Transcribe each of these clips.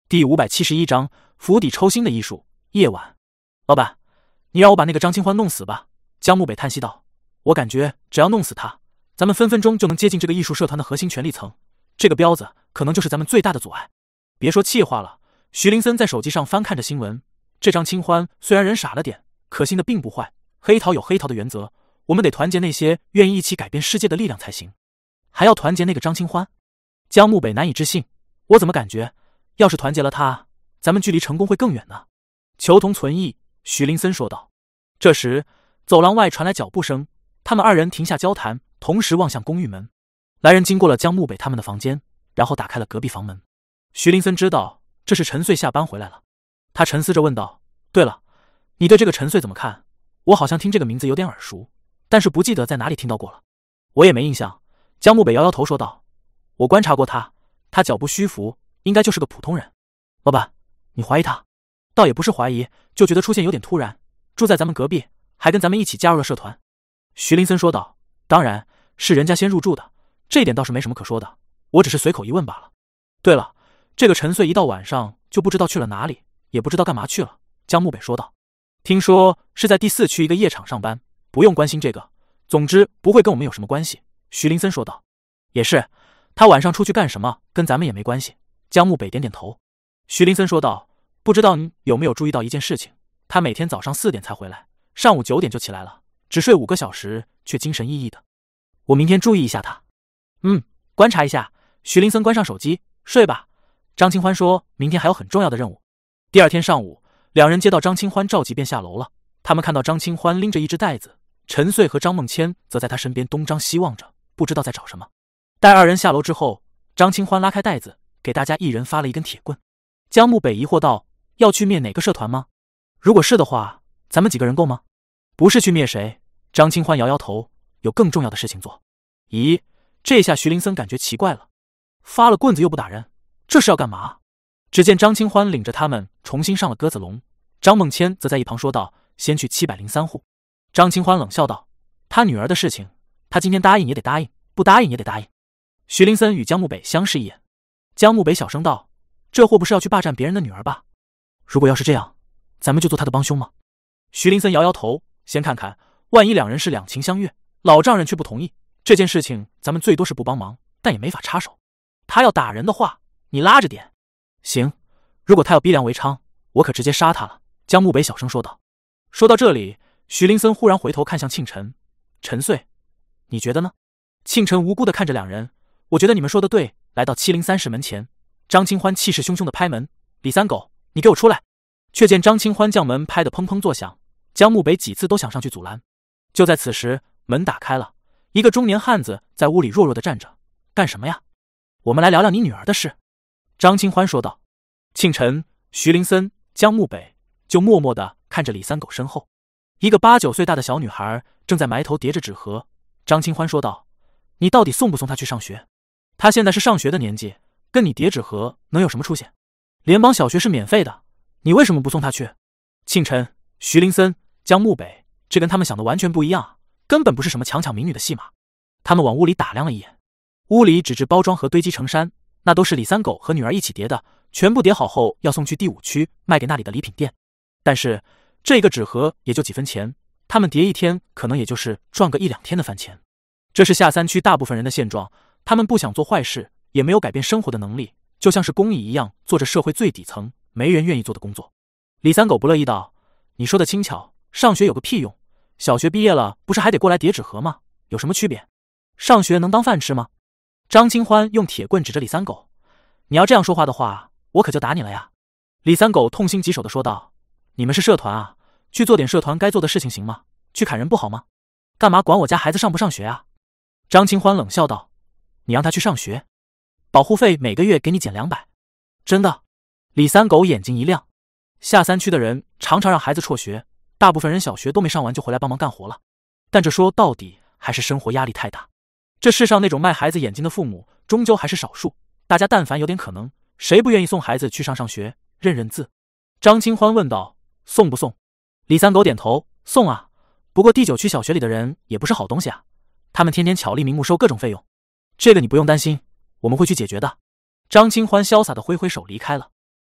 第571章釜底抽薪的艺术。夜晚，老板，你让我把那个张清欢弄死吧。江木北叹息道：“我感觉只要弄死他，咱们分分钟就能接近这个艺术社团的核心权力层。这个彪子可能就是咱们最大的阻碍。”别说气话了，徐林森在手机上翻看着新闻。这张清欢虽然人傻了点，可心的并不坏。黑桃有黑桃的原则，我们得团结那些愿意一起改变世界的力量才行。还要团结那个张清欢？江木北难以置信，我怎么感觉要是团结了他，咱们距离成功会更远呢？求同存异，徐林森说道。这时走廊外传来脚步声，他们二人停下交谈，同时望向公寓门。来人经过了江木北他们的房间，然后打开了隔壁房门。徐林森知道这是陈穗下班回来了，他沉思着问道：“对了，你对这个陈穗怎么看？我好像听这个名字有点耳熟，但是不记得在哪里听到过了。”我也没印象。江木北摇摇头说道：“我观察过他，他脚步虚浮，应该就是个普通人。”老板，你怀疑他？倒也不是怀疑，就觉得出现有点突然。住在咱们隔壁，还跟咱们一起加入了社团。徐林森说道：“当然是人家先入住的，这一点倒是没什么可说的，我只是随口一问罢了。对了，这个陈穗一到晚上就不知道去了哪里，也不知道干嘛去了。”江木北说道：“听说是在第4区一个夜场上班，不用关心这个，总之不会跟我们有什么关系。”徐林森说道：“也是，他晚上出去干什么跟咱们也没关系。”江木北点点头。徐林森说道：“不知道你有没有注意到一件事情，他每天早上4点才回来，上午9点就起来了，只睡5个小时，却精神奕奕的。我明天注意一下他。”观察一下。徐林森关上手机，睡吧。张清欢说明天还有很重要的任务。第二天上午，两人接到张清欢召集便下楼了。他们看到张清欢拎着一只袋子，陈穗和张梦千则在他身边东张西望着，不知道在找什么。待二人下楼之后，张清欢拉开袋子，给大家一人发了一根铁棍。江木北疑惑道：“要去灭哪个社团吗？如果是的话，咱们几个人够吗？”“不是去灭谁。”张清欢摇摇头，“有更重要的事情做。”“咦？”这下徐林森感觉奇怪了，发了棍子又不打人，这是要干嘛？只见张清欢领着他们重新上了鸽子笼，张梦千则在一旁说道：“先去703户。”张清欢冷笑道：“他女儿的事情，他今天答应也得答应，不答应也得答应。”徐林森与江木北相视一眼，江木北小声道：“这货不是要去霸占别人的女儿吧？如果要是这样，咱们就做他的帮凶吗？”徐林森摇摇头：“先看看，万一两人是两情相悦，老丈人却不同意，这件事情咱们最多是不帮忙，但也没法插手。他要打人的话，你拉着点。”“行，如果他要逼良为娼，我可直接杀他了。”江木北小声说道。说到这里，徐林森忽然回头看向庆晨：“陈穗，你觉得呢？”庆晨无辜地看着两人：“我觉得你们说的对。”来到703室门前，张清欢气势汹汹地拍门：“李三狗，你给我出来！”却见张清欢将门拍得砰砰作响，江木北几次都想上去阻拦。就在此时，门打开了，一个中年汉子在屋里弱弱地站着：“干什么呀？”“我们来聊聊你女儿的事。”张清欢说道。庆晨、徐林森、江木北就默默地看着李三狗身后，一个8、9岁大的小女孩正在埋头叠着纸盒。张清欢说道：“你到底送不送她去上学？她现在是上学的年纪，跟你叠纸盒能有什么出息？联邦小学是免费的，你为什么不送她去？”庆晨、徐林森、江木北，这跟他们想的完全不一样啊，根本不是什么强抢民女的戏码。他们往屋里打量了一眼，屋里纸质包装盒堆积成山，那都是李三狗和女儿一起叠的，全部叠好后要送去第5区卖给那里的礼品店。但是这个纸盒也就几分钱，他们叠一天可能也就是赚个1、2天的饭钱。这是下3区大部分人的现状，他们不想做坏事，也没有改变生活的能力，就像是工蚁一样，做着社会最底层没人愿意做的工作。李三狗不乐意道：“你说的轻巧，上学有个屁用？小学毕业了不是还得过来叠纸盒吗？有什么区别？上学能当饭吃吗？”张清欢用铁棍指着李三狗：“你要这样说话的话，我可就打你了呀！”李三狗痛心疾首地说道：“你们是社团啊，去做点社团该做的事情行吗？去砍人不好吗？干嘛管我家孩子上不上学啊？”张清欢冷笑道：“你让他去上学，保护费每个月给你减200。”“真的？”李三狗眼睛一亮。下3区的人常常让孩子辍学，大部分人小学都没上完就回来帮忙干活了，但这说到底还是生活压力太大。这世上那种卖孩子眼睛的父母终究还是少数，大家但凡有点可能，谁不愿意送孩子去上学认认字？张清欢问道：“送不送？”李三狗点头：“送啊，不过第9区小学里的人也不是好东西啊，他们天天巧立名目收各种费用，这个你不用担心，我们会去解决的。”张清欢潇洒地挥挥手离开了。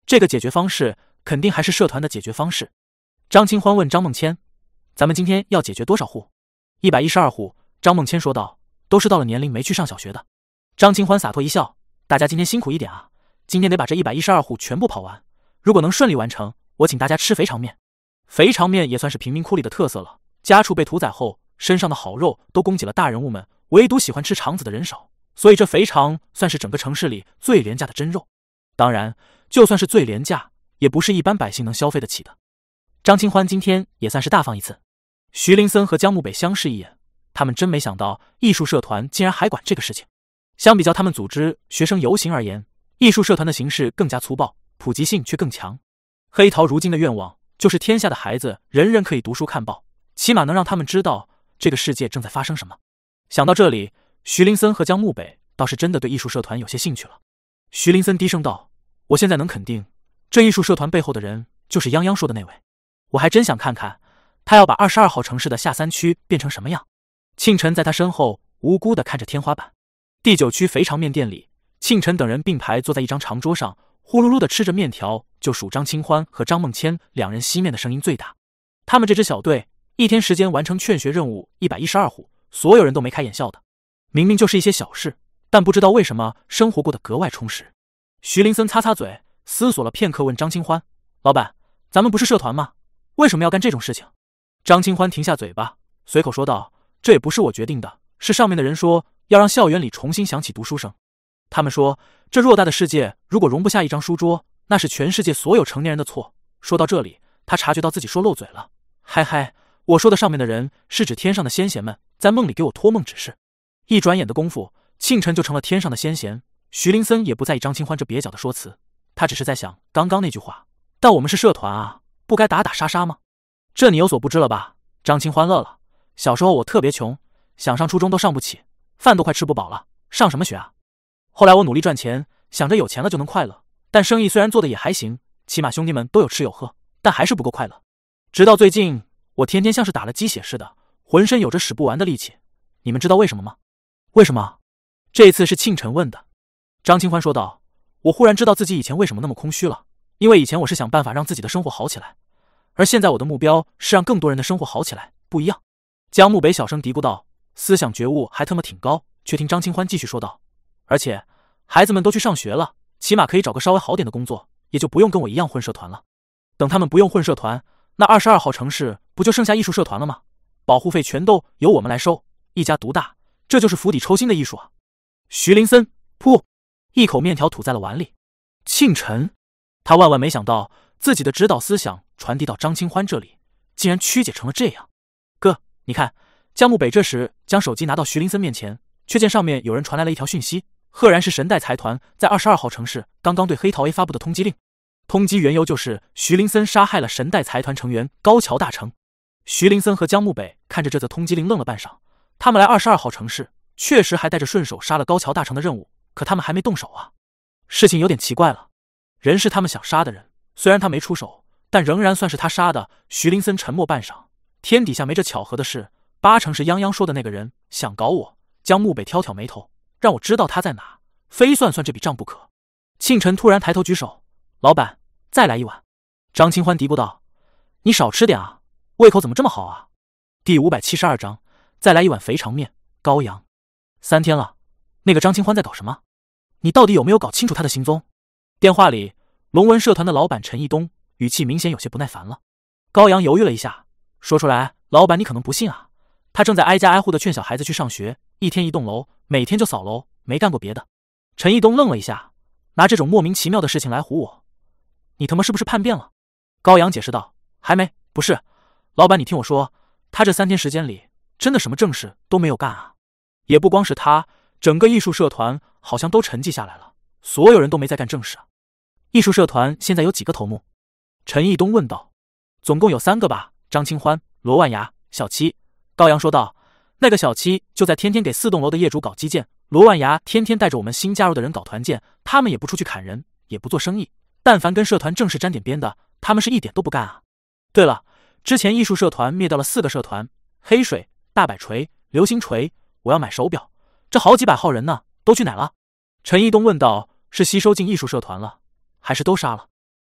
这个解决方式肯定还是社团的解决方式。张清欢问张梦千：“咱们今天要解决多少户？”112户。张梦千说道：“都是到了年龄没去上小学的。”张清欢洒脱一笑：“大家今天辛苦一点啊，今天得把这112户全部跑完。如果能顺利完成，我请大家吃肥肠面。肥肠面也算是贫民窟里的特色了，家畜被屠宰后，身上的好肉都供给了大人物们，唯独喜欢吃肠子的人少，所以这肥肠算是整个城市里最廉价的真肉。当然，就算是最廉价，也不是一般百姓能消费得起的。”张清欢今天也算是大方一次。徐林森和江木北相视一眼，他们真没想到艺术社团竟然还管这个事情。相比较他们组织学生游行而言，艺术社团的形式更加粗暴，普及性却更强。黑桃如今的愿望就是天下的孩子人人可以读书看报，起码能让他们知道这个世界正在发生什么。想到这里，徐林森和江木北倒是真的对艺术社团有些兴趣了。徐林森低声道：“我现在能肯定，这艺术社团背后的人就是泱泱说的那位。我还真想看看他要把22号城市的下3区变成什么样。”庆晨在他身后无辜地看着天花板。第9区肥肠面店里，庆晨等人并排坐在一张长桌上，呼噜噜地吃着面条，就数张清欢和张梦千两人吸面的声音最大。他们这支小队一天时间完成劝学任务112户，所有人都没开眼笑的。明明就是一些小事，但不知道为什么生活过得格外充实。徐林森擦擦嘴，思索了片刻，问张清欢：“老板，咱们不是社团吗？为什么要干这种事情？”张清欢停下嘴巴，随口说道：“这也不是我决定的，是上面的人说要让校园里重新响起读书声。他们说，这偌大的世界如果容不下一张书桌，那是全世界所有成年人的错。”说到这里，他察觉到自己说漏嘴了：“嗨嗨，我说的上面的人是指天上的先贤们，在梦里给我托梦指示。”一转眼的功夫，庆晨就成了天上的先贤。徐林森也不在意张清欢这蹩脚的说辞，他只是在想刚刚那句话：“但我们是社团啊，不该打打杀杀吗？”这你有所不知了吧？张清欢乐了。小时候我特别穷，想上初中都上不起，饭都快吃不饱了，上什么学啊？后来我努力赚钱，想着有钱了就能快乐，但生意虽然做的也还行，起码兄弟们都有吃有喝，但还是不够快乐。直到最近，我天天像是打了鸡血似的，浑身有着使不完的力气。你们知道为什么吗？为什么？这次是庆晨问的。张清欢说道：“我忽然知道自己以前为什么那么空虚了，因为以前我是想办法让自己的生活好起来，而现在我的目标是让更多人的生活好起来，不一样。”江木北小声嘀咕道，思想觉悟还他妈挺高，却听张清欢继续说道：“而且孩子们都去上学了，起码可以找个稍微好点的工作，也就不用跟我一样混社团了。等他们不用混社团，那22号城市不就剩下艺术社团了吗？保护费全都由我们来收，一家独大，这就是釜底抽薪的艺术啊！”徐林森噗一口面条吐在了碗里。庆晨，他万万没想到自己的指导思想传递到张清欢这里，竟然曲解成了这样。哥，你看。江木北这时将手机拿到徐林森面前，却见上面有人传来了一条讯息，赫然是神代财团在22号城市刚刚对黑桃 A 发布的通缉令。通缉缘由就是徐林森杀害了神代财团成员高桥大成。徐林森和江木北看着这则通缉令愣了半晌，他们来22号城市确实还带着顺手杀了高桥大成的任务，可他们还没动手啊。事情有点奇怪了，人是他们想杀的人，虽然他没出手，但仍然算是他杀的。徐林森沉默半晌，天底下没这巧合的事，8成是泱泱说的那个人想搞我。江木北挑挑眉头，让我知道他在哪，非算算这笔账不可。庆晨突然抬头举手：“老板，再来一碗。”张清欢嘀咕道：“你少吃点啊，胃口怎么这么好啊？”第572章，再来一碗肥肠面。高阳，3天了，那个张清欢在搞什么？你到底有没有搞清楚他的行踪？电话里，龙文社团的老板陈义东语气明显有些不耐烦了。高阳犹豫了一下，说出来：“老板，你可能不信啊，他正在挨家挨户的劝小孩子去上学，一天一栋楼，每天就扫楼，没干过别的。”陈义东愣了一下，拿这种莫名其妙的事情来唬我，你他妈是不是叛变了？高阳解释道：“还没，不是，老板，你听我说，他这3天时间里真的什么正事都没有干啊。也不光是他，整个艺术社团好像都沉寂下来了，所有人都没在干正事啊。”艺术社团现在有几个头目？陈义东问道。总共有3个吧，张清欢、罗万牙、小七。高阳说道。那个小七就在天天给4栋楼的业主搞基建，罗万牙天天带着我们新加入的人搞团建，他们也不出去砍人，也不做生意，但凡跟社团正式沾点边的，他们是一点都不干啊。对了，之前艺术社团灭掉了4个社团，黑水、大摆锤、流星锤，我要买手表，这好几百号人呢，都去哪了？陈义东问道。是吸收进艺术社团了，还是都杀了？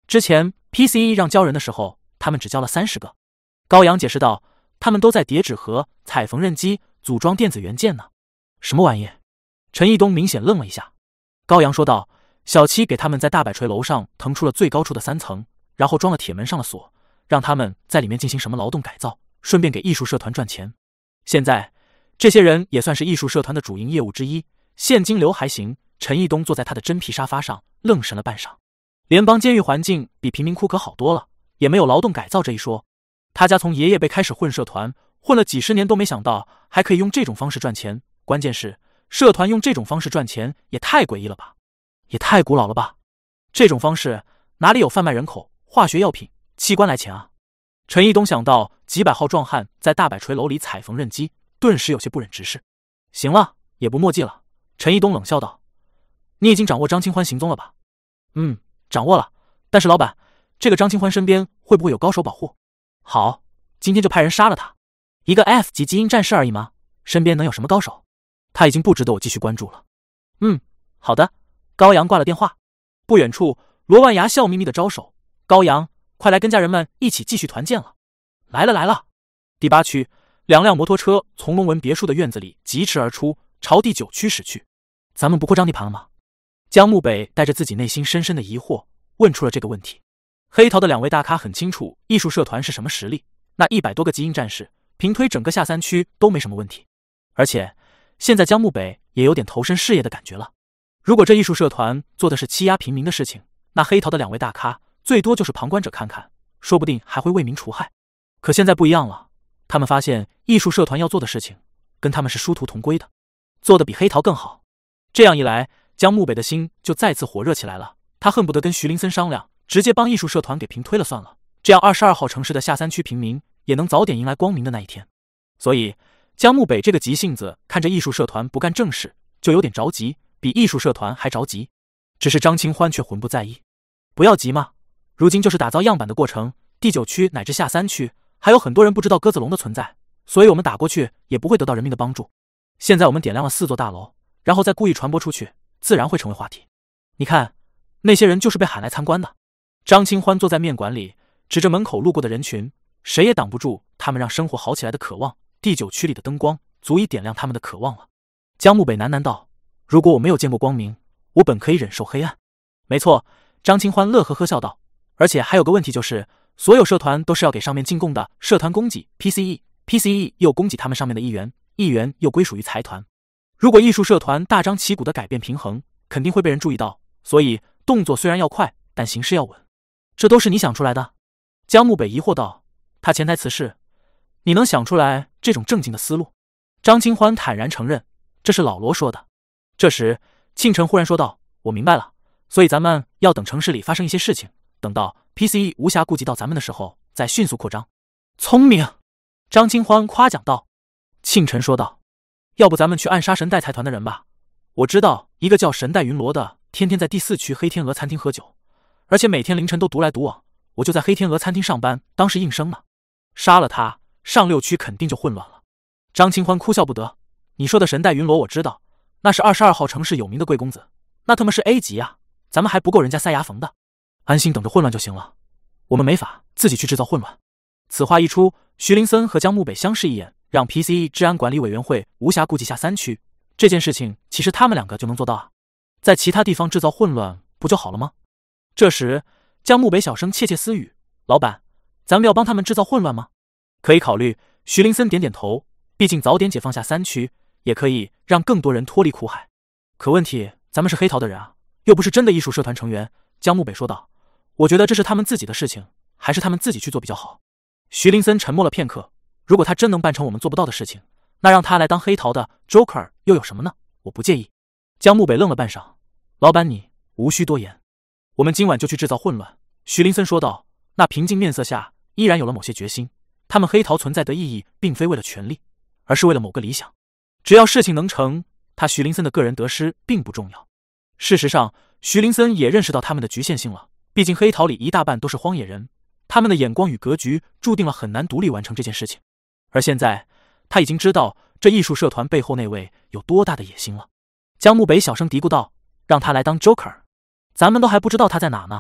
之前 PCE 让教人的时候，他们只教了30个。高阳解释道，他们都在叠纸盒、踩缝纫机、组装电子元件呢。什么玩意？陈义东明显愣了一下。高阳说道，小七给他们在大摆锤楼上腾出了最高处的3层，然后装了铁门上了锁，让他们在里面进行什么劳动改造，顺便给艺术社团赚钱。现在这些人也算是艺术社团的主营业务之一，现金流还行。陈义东坐在他的真皮沙发上愣神了半晌。联邦监狱环境比贫民窟可好多了，也没有劳动改造这一说。他家从爷爷辈开始混社团，混了几十年都没想到还可以用这种方式赚钱，关键是社团用这种方式赚钱也太诡异了吧，也太古老了吧。这种方式哪里有贩卖人口、化学药品、器官来钱啊？陈义东想到几百号壮汉在大摆锤楼里踩缝纫机，顿时有些不忍直视。行了，也不墨迹了。陈义东冷笑道，你已经掌握张清欢行踪了吧？掌握了，但是老板，这个张清欢身边会不会有高手保护？好，今天就派人杀了他。一个 F 级基因战士而已吗？身边能有什么高手？他已经不值得我继续关注了。好的。高阳挂了电话。不远处，罗万牙笑眯眯的招手，高阳，快来跟家人们一起继续团建了。来了。第8区，2辆摩托车从龙文别墅的院子里疾驰而出，朝第9区驶去。咱们不扩张地盘了吗？江木北带着自己内心深深的疑惑问出了这个问题。黑桃的2位大咖很清楚艺术社团是什么实力，那100多个基因战士平推整个下3区都没什么问题。而且现在江木北也有点投身事业的感觉了。如果这艺术社团做的是欺压平民的事情，那黑桃的2位大咖最多就是旁观者看看，说不定还会为民除害。可现在不一样了，他们发现艺术社团要做的事情跟他们是殊途同归的，做的比黑桃更好。这样一来，江木北的心就再次火热起来了。他恨不得跟徐林森商量，直接帮艺术社团给平推了算了，这样22号城市的下3区平民也能早点迎来光明的那一天。所以江木北这个急性子看着艺术社团不干正事，就有点着急，比艺术社团还着急。只是张清欢却浑不在意。不要急嘛，如今就是打造样板的过程，第9区乃至下3区还有很多人不知道鸽子笼的存在，所以我们打过去也不会得到人民的帮助。现在我们点亮了4座大楼，然后再故意传播出去，自然会成为话题。你看，那些人就是被喊来参观的。张清欢坐在面馆里，指着门口路过的人群，谁也挡不住他们让生活好起来的渴望。第9区里的灯光足以点亮他们的渴望了。江木北喃喃道，如果我没有见过光明，我本可以忍受黑暗。没错，张清欢乐呵呵笑道，而且还有个问题，就是所有社团都是要给上面进贡的，社团供给 PCE 又供给他们上面的议员，议员又归属于财团。如果艺术社团大张旗鼓的改变平衡，肯定会被人注意到，所以动作虽然要快，但形势要稳。这都是你想出来的？江木北疑惑道，他潜台词是，你能想出来这种正经的思路？张清欢坦然承认，这是老罗说的。这时庆晨忽然说道，我明白了，所以咱们要等城市里发生一些事情，等到 PCE 无暇顾及到咱们的时候再迅速扩张。聪明，张清欢夸奖道。庆晨说道，要不咱们去暗杀神代财团的人吧，我知道一个叫神代云罗的，天天在第4区黑天鹅餐厅喝酒，而且每天凌晨都独来独往，我就在黑天鹅餐厅上班，当时应声呢。杀了他，上6区肯定就混乱了。张清欢哭笑不得，你说的神代云罗我知道，那是22号城市有名的贵公子，那他妈是 A 级啊，咱们还不够人家塞牙缝的。安心等着混乱就行了，我们没法自己去制造混乱。此话一出，徐林森和江木北相视一眼，让 PCE 治安管理委员会无暇顾及下3区，这件事情其实他们2个就能做到啊，在其他地方制造混乱不就好了吗？这时江木北小声窃窃私语，老板，咱们要帮他们制造混乱吗？可以考虑。徐林森点点头，毕竟早点解放下3区，也可以让更多人脱离苦海。可问题，咱们是黑桃的人啊，又不是真的艺术社团成员。江木北说道，我觉得这是他们自己的事情，还是他们自己去做比较好。徐林森沉默了片刻，如果他真能办成我们做不到的事情，那让他来当黑桃的 Joker 又有什么呢？我不介意。江木北愣了半晌，老板你无需多言，我们今晚就去制造混乱。徐林森说道，那平静面色下依然有了某些决心。他们黑桃存在的意义并非为了权力，而是为了某个理想。只要事情能成，他徐林森的个人得失并不重要。事实上，徐林森也认识到他们的局限性了，毕竟黑桃里一大半都是荒野人，他们的眼光与格局注定了很难独立完成这件事情。而现在他已经知道这艺术社团背后那位有多大的野心了。江木北小声嘀咕道，让他来当 Joker， 咱们都还不知道他在哪呢，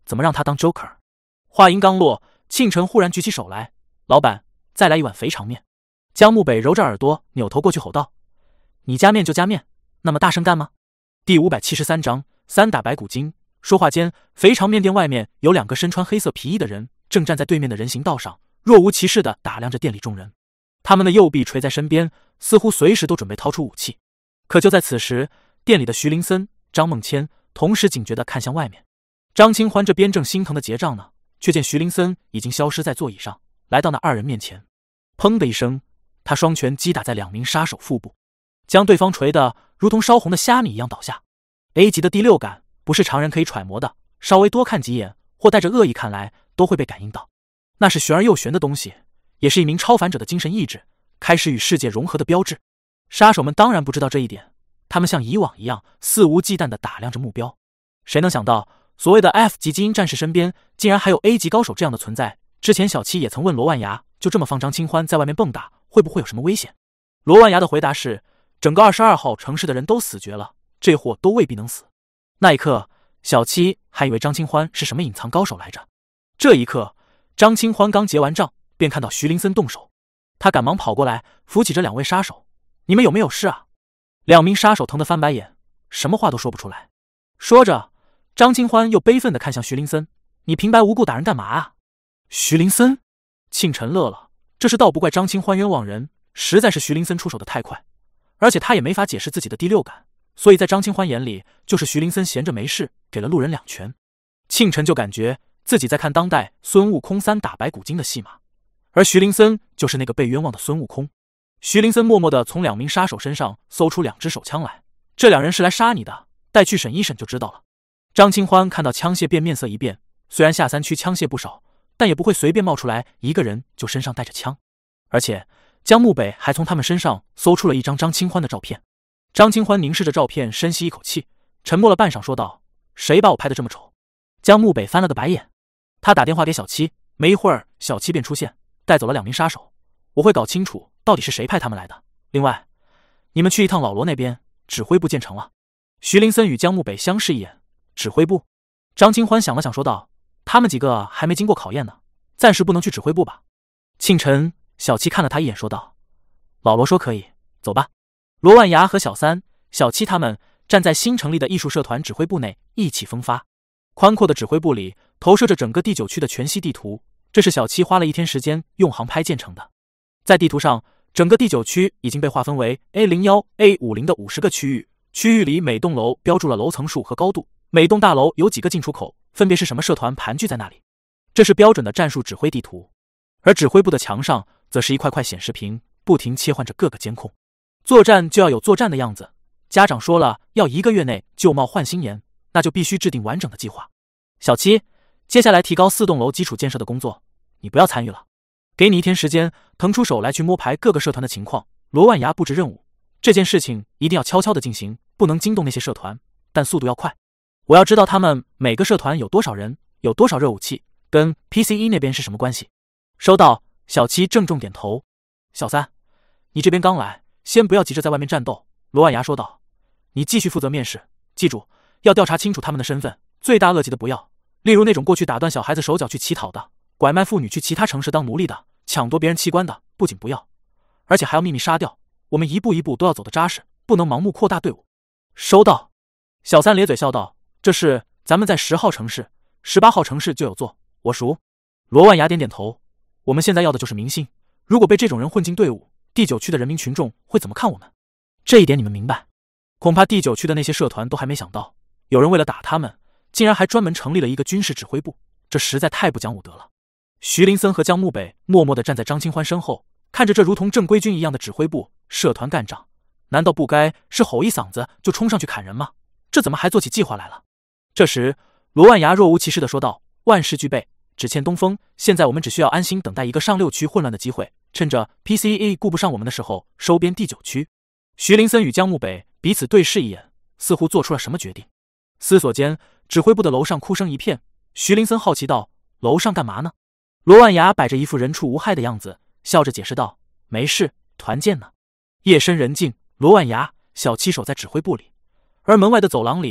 怎么让他当 Joker？ 话音刚落，庆晨忽然举起手来：“老板，再来一碗肥肠面。”江木北揉着耳朵，扭头过去吼道：“你加面就加面，那么大声干吗？”第573章3打白骨精。说话间，肥肠面店外面有2个身穿黑色皮衣的人，正站在对面的人行道上，若无其事地打量着店里众人。他们的右臂垂在身边，似乎随时都准备掏出武器。可就在此时，店里的徐林森、张梦谦同时警觉地看向外面。张清欢这边正心疼地结账呢，却见徐林森已经消失在座椅上，来到那2人面前。砰的一声，他双拳击打在2名杀手腹部，将对方锤得如同烧红的虾米一样倒下。A 级的第6感不是常人可以揣摩的，稍微多看几眼或带着恶意看来，都会被感应到。那是玄而又玄的东西，也是一名超凡者的精神意志，开始与世界融合的标志。杀手们当然不知道这一点，他们像以往一样肆无忌惮地打量着目标。谁能想到，所谓的 F 级精英战士身边竟然还有 A 级高手这样的存在？之前小七也曾问罗万牙，就这么放张清欢在外面蹦跶，会不会有什么危险？罗万牙的回答是，整个22号城市的人都死绝了，这货都未必能死。那一刻，小七还以为张清欢是什么隐藏高手来着。这一刻，张清欢刚结完账，便看到徐林森动手，他赶忙跑过来扶起这2位杀手：“你们有没有事啊？”2名杀手疼得翻白眼，什么话都说不出来。说着，张清欢又悲愤地看向徐林森：“你平白无故打人干嘛啊？”徐林森，庆晨乐了，这事倒不怪张清欢冤枉人，实在是徐林森出手的太快，而且他也没法解释自己的第6感，所以在张清欢眼里，就是徐林森闲着没事给了路人2拳。庆晨就感觉自己在看当代孙悟空3打白骨精的戏码，而徐林森就是那个被冤枉的孙悟空。徐林森默默地从2名杀手身上搜出2支手枪来，这2人是来杀你的，带去审一审就知道了。张清欢看到枪械便面色一变，虽然下3区枪械不少，但也不会随便冒出来一个人就身上带着枪，而且江木北还从他们身上搜出了一张张清欢的照片。张清欢凝视着照片，深吸一口气，沉默了半晌，说道：“谁把我拍得这么丑？”江木北翻了个白眼，他打电话给小七，没一会儿小七便出现，带走了2名杀手。我会搞清楚到底是谁派他们来的。另外，你们去一趟老罗那边，指挥部建成了。徐林森与江木北相视一眼，指挥部？张清欢想了想，说道：“他们几个还没经过考验呢，暂时不能去指挥部吧？”庆晨、小七看了他一眼，说道：“老罗说可以，走吧。”罗万牙和小3、小七他们站在新成立的艺术社团指挥部内，意气风发。宽阔的指挥部里投射着整个第9区的全息地图，这是小七花了1天时间用航拍建成的。在地图上，整个第9区已经被划分为 A01、A50 的50个区域，区域里每栋楼标注了楼层数和高度，每栋大楼有几个进出口，分别是什么社团盘踞在那里。这是标准的战术指挥地图。而指挥部的墙上则是一块块显示屏，不停切换着各个监控。作战就要有作战的样子，家长说了要1个月内旧貌换新颜，那就必须制定完整的计划。小七，接下来提高4栋楼基础建设的工作，你不要参与了，给你1天时间，腾出手来去摸排各个社团的情况。罗万牙布置任务，这件事情一定要悄悄的进行，不能惊动那些社团，但速度要快。我要知道他们每个社团有多少人，有多少热武器，跟 PCE 那边是什么关系。收到。小七郑重点头。小3，你这边刚来，先不要急着在外面战斗。罗万牙说道：“你继续负责面试，记住要调查清楚他们的身份，罪大恶极的不要。例如那种过去打断小孩子手脚去乞讨的，拐卖妇女去其他城市当奴隶的，抢夺别人器官的，不仅不要，而且还要秘密杀掉。我们一步一步都要走得扎实，不能盲目扩大队伍。”收到。小3咧嘴笑道：“这事咱们在10号城市、18号城市就有做，我熟。”罗万牙点点头。我们现在要的就是民心，如果被这种人混进队伍，第9区的人民群众会怎么看我们？这一点你们明白？恐怕第9区的那些社团都还没想到，有人为了打他们，竟然还专门成立了一个军事指挥部，这实在太不讲武德了。徐林森和江木北默默地站在张清欢身后，看着这如同正规军一样的指挥部，社团干长难道不该是吼一嗓子就冲上去砍人吗？这怎么还做起计划来了？这时罗万牙若无其事地说道：“万事俱备，只欠东风，现在我们只需要安心等待一个上6区混乱的机会，趁着 PCE 顾不上我们的时候收编第9区。”徐林森与江木北彼此对视一眼，似乎做出了什么决定。思索间，指挥部的楼上哭声一片。徐林森好奇道：“楼上干嘛呢？”罗万牙摆着一副人畜无害的样子，笑着解释道：“没事，团建呢。”夜深人静，罗万牙、小七守在指挥部里，而门外的走廊里，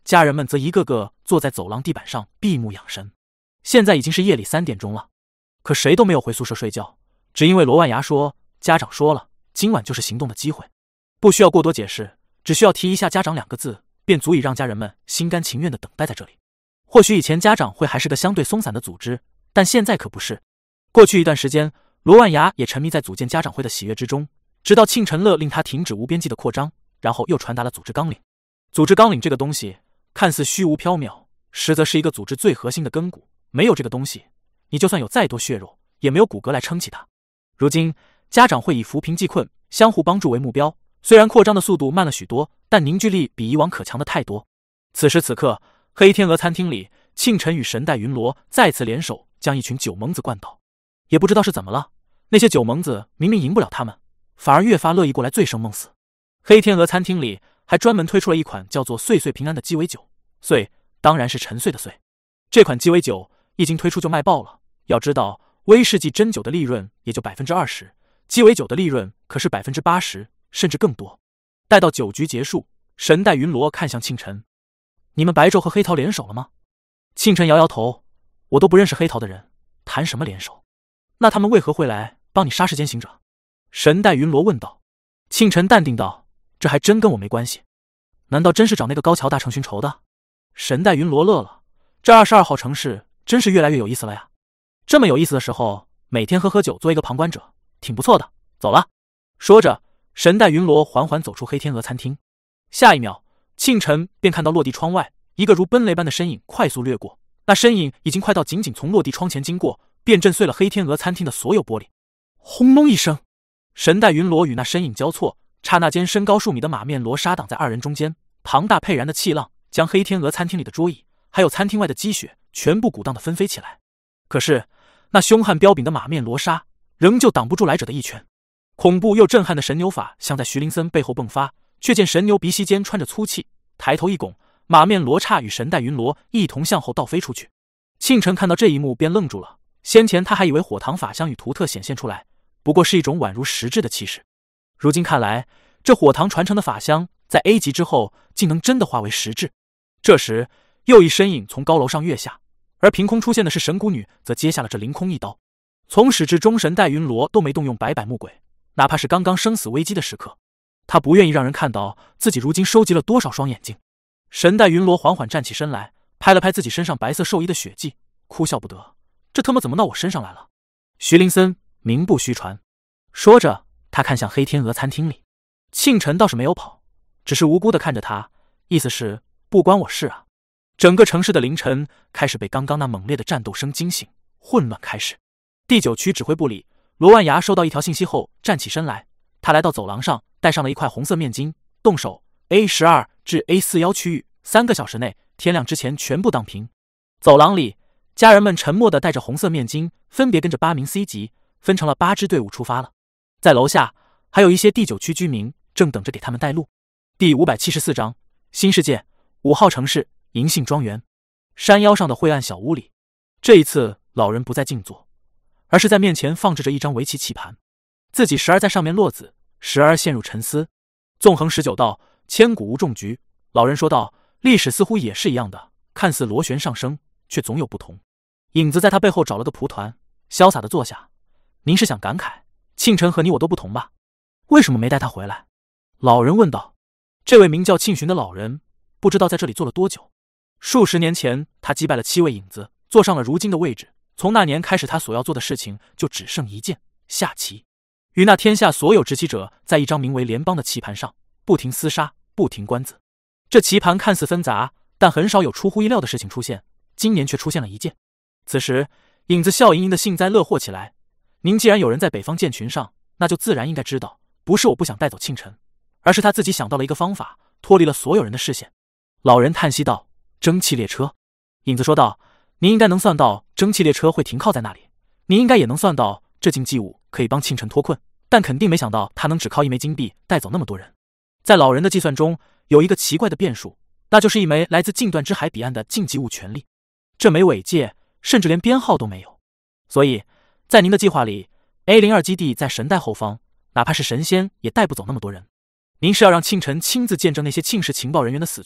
家人们则一个个坐在走廊地板上闭目养神。现在已经是夜里3点钟了，可谁都没有回宿舍睡觉，只因为罗万牙说家长说了，今晚就是行动的机会，不需要过多解释，只需要提一下家长2个字，便足以让家人们心甘情愿地等待在这里。或许以前家长会还是个相对松散的组织，但现在可不是。过去一段时间，罗万牙也沉迷在组建家长会的喜悦之中，直到庆辰乐令他停止无边际的扩张，然后又传达了组织纲领。组织纲领这个东西看似虚无缥缈，实则是一个组织最核心的根骨，没有这个东西，你就算有再多血肉，也没有骨骼来撑起它。如今家长会以扶贫济困、相互帮助为目标，虽然扩张的速度慢了许多，但凝聚力比以往可强的太多。此时此刻，黑天鹅餐厅里，庆辰与神代云罗再次联手将一群酒蒙子灌倒。也不知道是怎么了，那些酒蒙子明明赢不了他们，反而越发乐意过来醉生梦死。黑天鹅餐厅里还专门推出了一款叫做岁岁平安的鸡尾酒，岁当然是陈岁的岁。这款鸡尾酒一经推出就卖爆了，要知道威士忌真酒的利润也就 20%， 鸡尾酒的利润可是 80%， 甚至更多。待到酒局结束，神代云罗看向庆辰，你们白昼和黑桃联手了吗？庆辰摇摇头，我都不认识黑桃的人，谈什么联手？那他们为何会来帮你杀世间行者？神代云罗问道。庆辰淡定道，这还真跟我没关系。难道真是找那个高桥大城寻仇的？神代云罗乐了，这22号城市真是越来越有意思了呀。这么有意思的时候，每天喝喝酒做一个旁观者，挺不错的，走了。说着，神代云罗缓缓走出黑天鹅餐厅。下一秒，庆辰便看到落地窗外一个如奔雷般的身影快速掠过，那身影已经快到仅仅从落地窗前经过，便震碎了黑天鹅餐厅的所有玻璃。轰隆一声，神代云罗与那身影交错，刹那间身高数米的马面罗纱挡在二人中间，庞大沛然的气浪将黑天鹅餐厅里的桌椅还有餐厅外的积雪全部鼓荡得纷飞起来。可是那凶悍彪炳的马面罗纱仍旧挡不住来者的一拳。恐怖又震撼的神牛法像在徐林森背后迸发，却见神牛鼻息间穿着粗气，抬头一拱，马面罗刹与神代云罗一同向后倒飞出去。庆辰看到这一幕便愣住了，先前他还以为火塘法相与图特显现出来不过是一种宛如实质的气势，如今看来，这火塘传承的法相在 A 级之后竟能真的化为实质。这时又一身影从高楼上跃下，而凭空出现的是神谷女，则接下了这凌空一刀。从始至终，神代云罗都没动用百百目鬼，哪怕是刚刚生死危机的时刻，他不愿意让人看到自己如今收集了多少双眼睛。神代云罗缓缓站起身来，拍了拍自己身上白色寿衣的血迹，哭笑不得，这他妈怎么到我身上来了？徐林森名不虚传。说着，他看向黑天鹅餐厅里，庆辰倒是没有跑，只是无辜地看着他，意思是不关我事啊。整个城市的凌晨开始被刚刚那猛烈的战斗声惊醒，混乱开始。第9区指挥部里，罗万牙收到一条信息后站起身来，他来到走廊上，带上了一块红色面巾，动手 A12 至 A41区域3个小时内天亮之前全部荡平。走廊里，家人们沉默地带着红色面巾，分别跟着8名 C 级分成了8支队伍出发了。在楼下还有一些第9区居民正等着给他们带路。第574章新世界5号城市银杏庄园。山腰上的灰暗小屋里，这一次老人不再静坐，而是在面前放置着一张围棋棋盘，自己时而在上面落子，时而陷入沉思。纵横19道，千古无中局。老人说道，历史似乎也是一样的，看似螺旋上升，却总有不同。影子在他背后找了个蒲团，潇洒地坐下。您是想感慨庆辰和你我都不同吧？为什么没带他回来？老人问道。这位名叫庆寻的老人不知道在这里坐了多久。数十年前他击败了7位影子，坐上了如今的位置。从那年开始，他所要做的事情就只剩一件：下棋。与那天下所有执棋者在一张名为联邦的棋盘上不停厮杀，不停观子。这棋盘看似纷杂，但很少有出乎意料的事情出现，今年却出现了一件。此时影子笑盈盈的幸灾乐祸起来。您既然有人在北方建群上，那就自然应该知道，不是我不想带走庆辰，而是他自己想到了一个方法，脱离了所有人的视线。老人叹息道，蒸汽列车。影子说道，您应该能算到蒸汽列车会停靠在那里，您应该也能算到这禁忌物可以帮庆辰脱困，但肯定没想到他能只靠一枚金币带走那么多人。在老人的计算中，有一个奇怪的变数，那就是一枚来自近段之海彼岸的禁忌物权利。这枚尾戒甚至连编号都没有，所以在您的计划里 A02 基地在神代后方，哪怕是神仙也带不走那么多人。您是要让庆辰亲自见证那些庆氏情报人员的死去，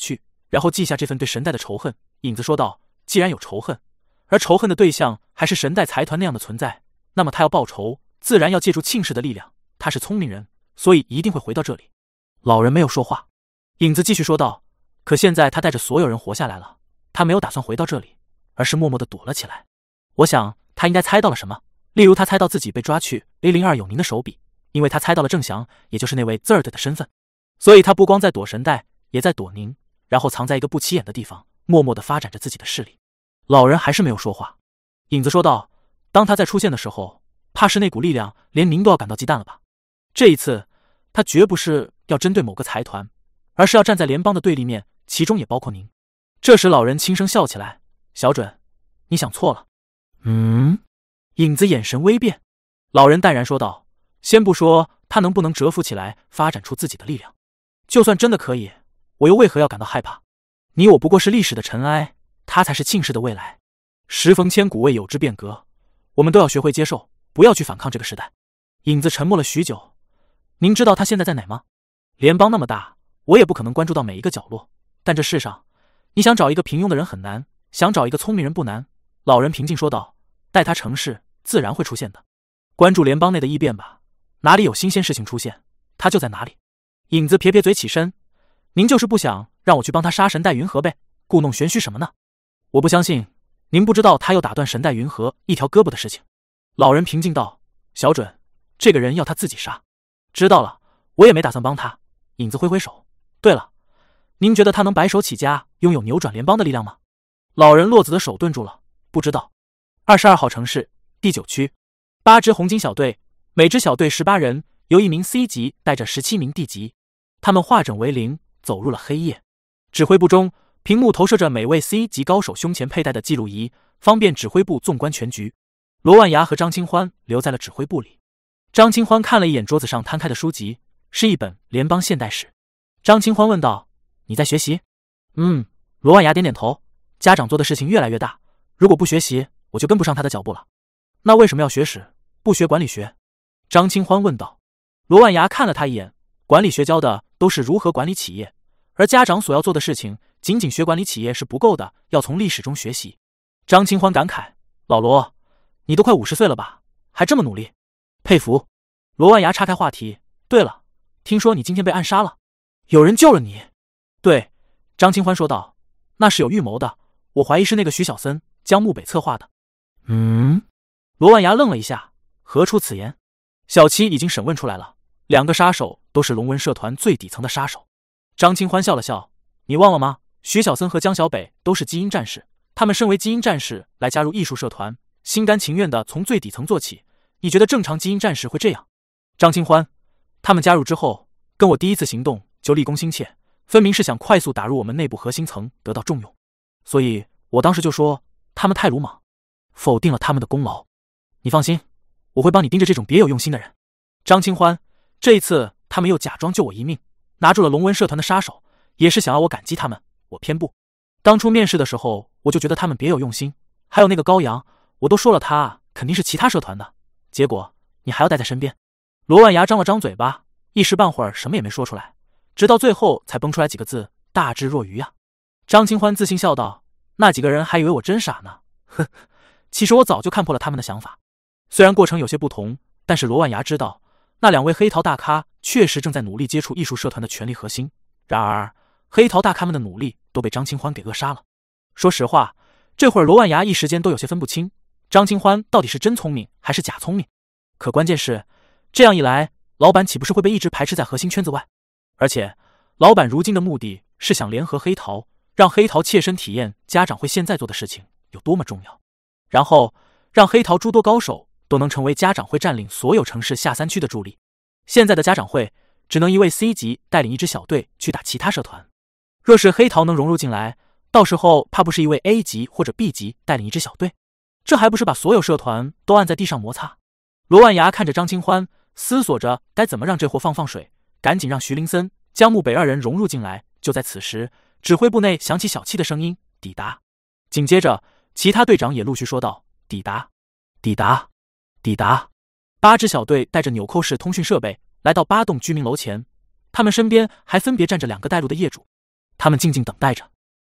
然后记下这份对神代的仇恨。影子说道：“既然有仇恨，而仇恨的对象还是神代财团那样的存在，那么他要报仇，自然要借助庆氏的力量。他是聪明人，所以一定会回到这里。”老人没有说话。影子继续说道：“可现在他带着所有人活下来了，他没有打算回到这里，而是默默地躲了起来。我想他应该猜到了什么，例如他猜到自己被抓去 A02 永宁的手笔，因为他猜到了郑翔，也就是那位 Zerd 的身份，所以他不光在躲神代，也在躲宁，然后藏在一个不起眼的地方，默默地发展着自己的势力。”老人还是没有说话。影子说道：“当他再出现的时候，怕是那股力量连您都要感到忌惮了吧？这一次他绝不是要针对某个财团，而是要站在联邦的对立面，其中也包括您。”这时老人轻声笑起来：“小准，你想错了。”影子眼神微变。老人淡然说道：“先不说他能不能蛰伏起来，发展出自己的力量，就算真的可以，我又为何要感到害怕？你我不过是历史的尘埃，他才是庆氏的未来。时逢千古未有之变革，我们都要学会接受，不要去反抗这个时代。”影子沉默了许久：“您知道他现在在哪吗？联邦那么大，我也不可能关注到每一个角落，但这世上，你想找一个平庸的人很难，想找一个聪明人不难。”老人平静说道：“待他成事，自然会出现的。关注联邦内的异变吧，哪里有新鲜事情出现，他就在哪里。”影子撇撇嘴起身：“您就是不想让我去帮他杀神代云河呗？故弄玄虚什么呢？我不相信您不知道他又打断神代云河一条胳膊的事情。”老人平静道：“小准，这个人要他自己杀。”“知道了，我也没打算帮他。”影子挥挥手：“对了，您觉得他能白手起家，拥有扭转联邦的力量吗？”老人落子的手顿住了：“不知道。”22号城市第9区，8支红金小队，每支小队18人，由1名 C 级带着17名 D 级，他们化整为零，走入了黑夜。指挥部中，屏幕投射着每位 C 级高手胸前佩戴的记录仪，方便指挥部纵观全局。罗万牙和张清欢留在了指挥部里。张清欢看了一眼桌子上摊开的书籍，是一本联邦现代史。张清欢问道：“你在学习？”“罗万牙点点头。家长做的事情越来越大，如果不学习，我就跟不上他的脚步了。”“那为什么要学史，不学管理学？”张清欢问道。罗万牙看了他一眼：“管理学教的都是如何管理企业，而家长所要做的事情，仅仅学管理企业是不够的，要从历史中学习。”张清欢感慨：“老罗，你都快50岁了吧，还这么努力，佩服。”罗万牙岔开话题：“对了，听说你今天被暗杀了，有人救了你？”“对。”张清欢说道，“那是有预谋的，我怀疑是那个徐小森江木北策划的。”“罗万牙愣了一下，何出此言？”“小七已经审问出来了，2个杀手都是龙纹社团最底层的杀手。”张清欢笑了笑：“你忘了吗？徐小森和江小北都是基因战士，他们身为基因战士来加入艺术社团，心甘情愿地从最底层做起。你觉得正常基因战士会这样？”“张清欢，他们加入之后，跟我第一次行动就立功心切，分明是想快速打入我们内部核心层，得到重用。所以我当时就说他们太鲁莽，否定了他们的功劳。你放心，我会帮你盯着这种别有用心的人。”“张清欢，这一次他们又假装救我一命，拿住了龙纹社团的杀手，也是想要我感激他们，我偏不。当初面试的时候，我就觉得他们别有用心，还有那个高阳，我都说了他肯定是其他社团的，结果你还要带在身边。”罗万牙张了张嘴巴，一时半会儿什么也没说出来，直到最后才蹦出来几个字：“大智若愚呀。”张清欢自信笑道：“那几个人还以为我真傻呢，呵，其实我早就看破了他们的想法。”虽然过程有些不同，但是罗万牙知道，那2位黑桃大咖确实正在努力接触艺术社团的权力核心。然而，黑桃大咖们的努力都被张清欢给扼杀了。说实话，这会儿罗万牙一时间都有些分不清，张清欢到底是真聪明还是假聪明。可关键是，这样一来，老板岂不是会被一直排斥在核心圈子外？而且，老板如今的目的是想联合黑桃，让黑桃切身体验家长会现在做的事情有多么重要，然后让黑桃诸多高手都能成为家长会占领所有城市下3区的助力。现在的家长会只能一位 C 级带领一支小队去打其他社团，若是黑桃能融入进来，到时候怕不是一位 A 级或者 B 级带领一支小队，这还不是把所有社团都按在地上摩擦？罗万牙看着张清欢，思索着该怎么让这货放水，赶紧让徐林森、江木北2人融入进来。就在此时，指挥部内响起小七的声音：“抵达。”紧接着，其他队长也陆续说道：“抵达，抵达，抵达。”8支小队带着纽扣式通讯设备来到8栋居民楼前，他们身边还分别站着2个带路的业主，他们静静等待着。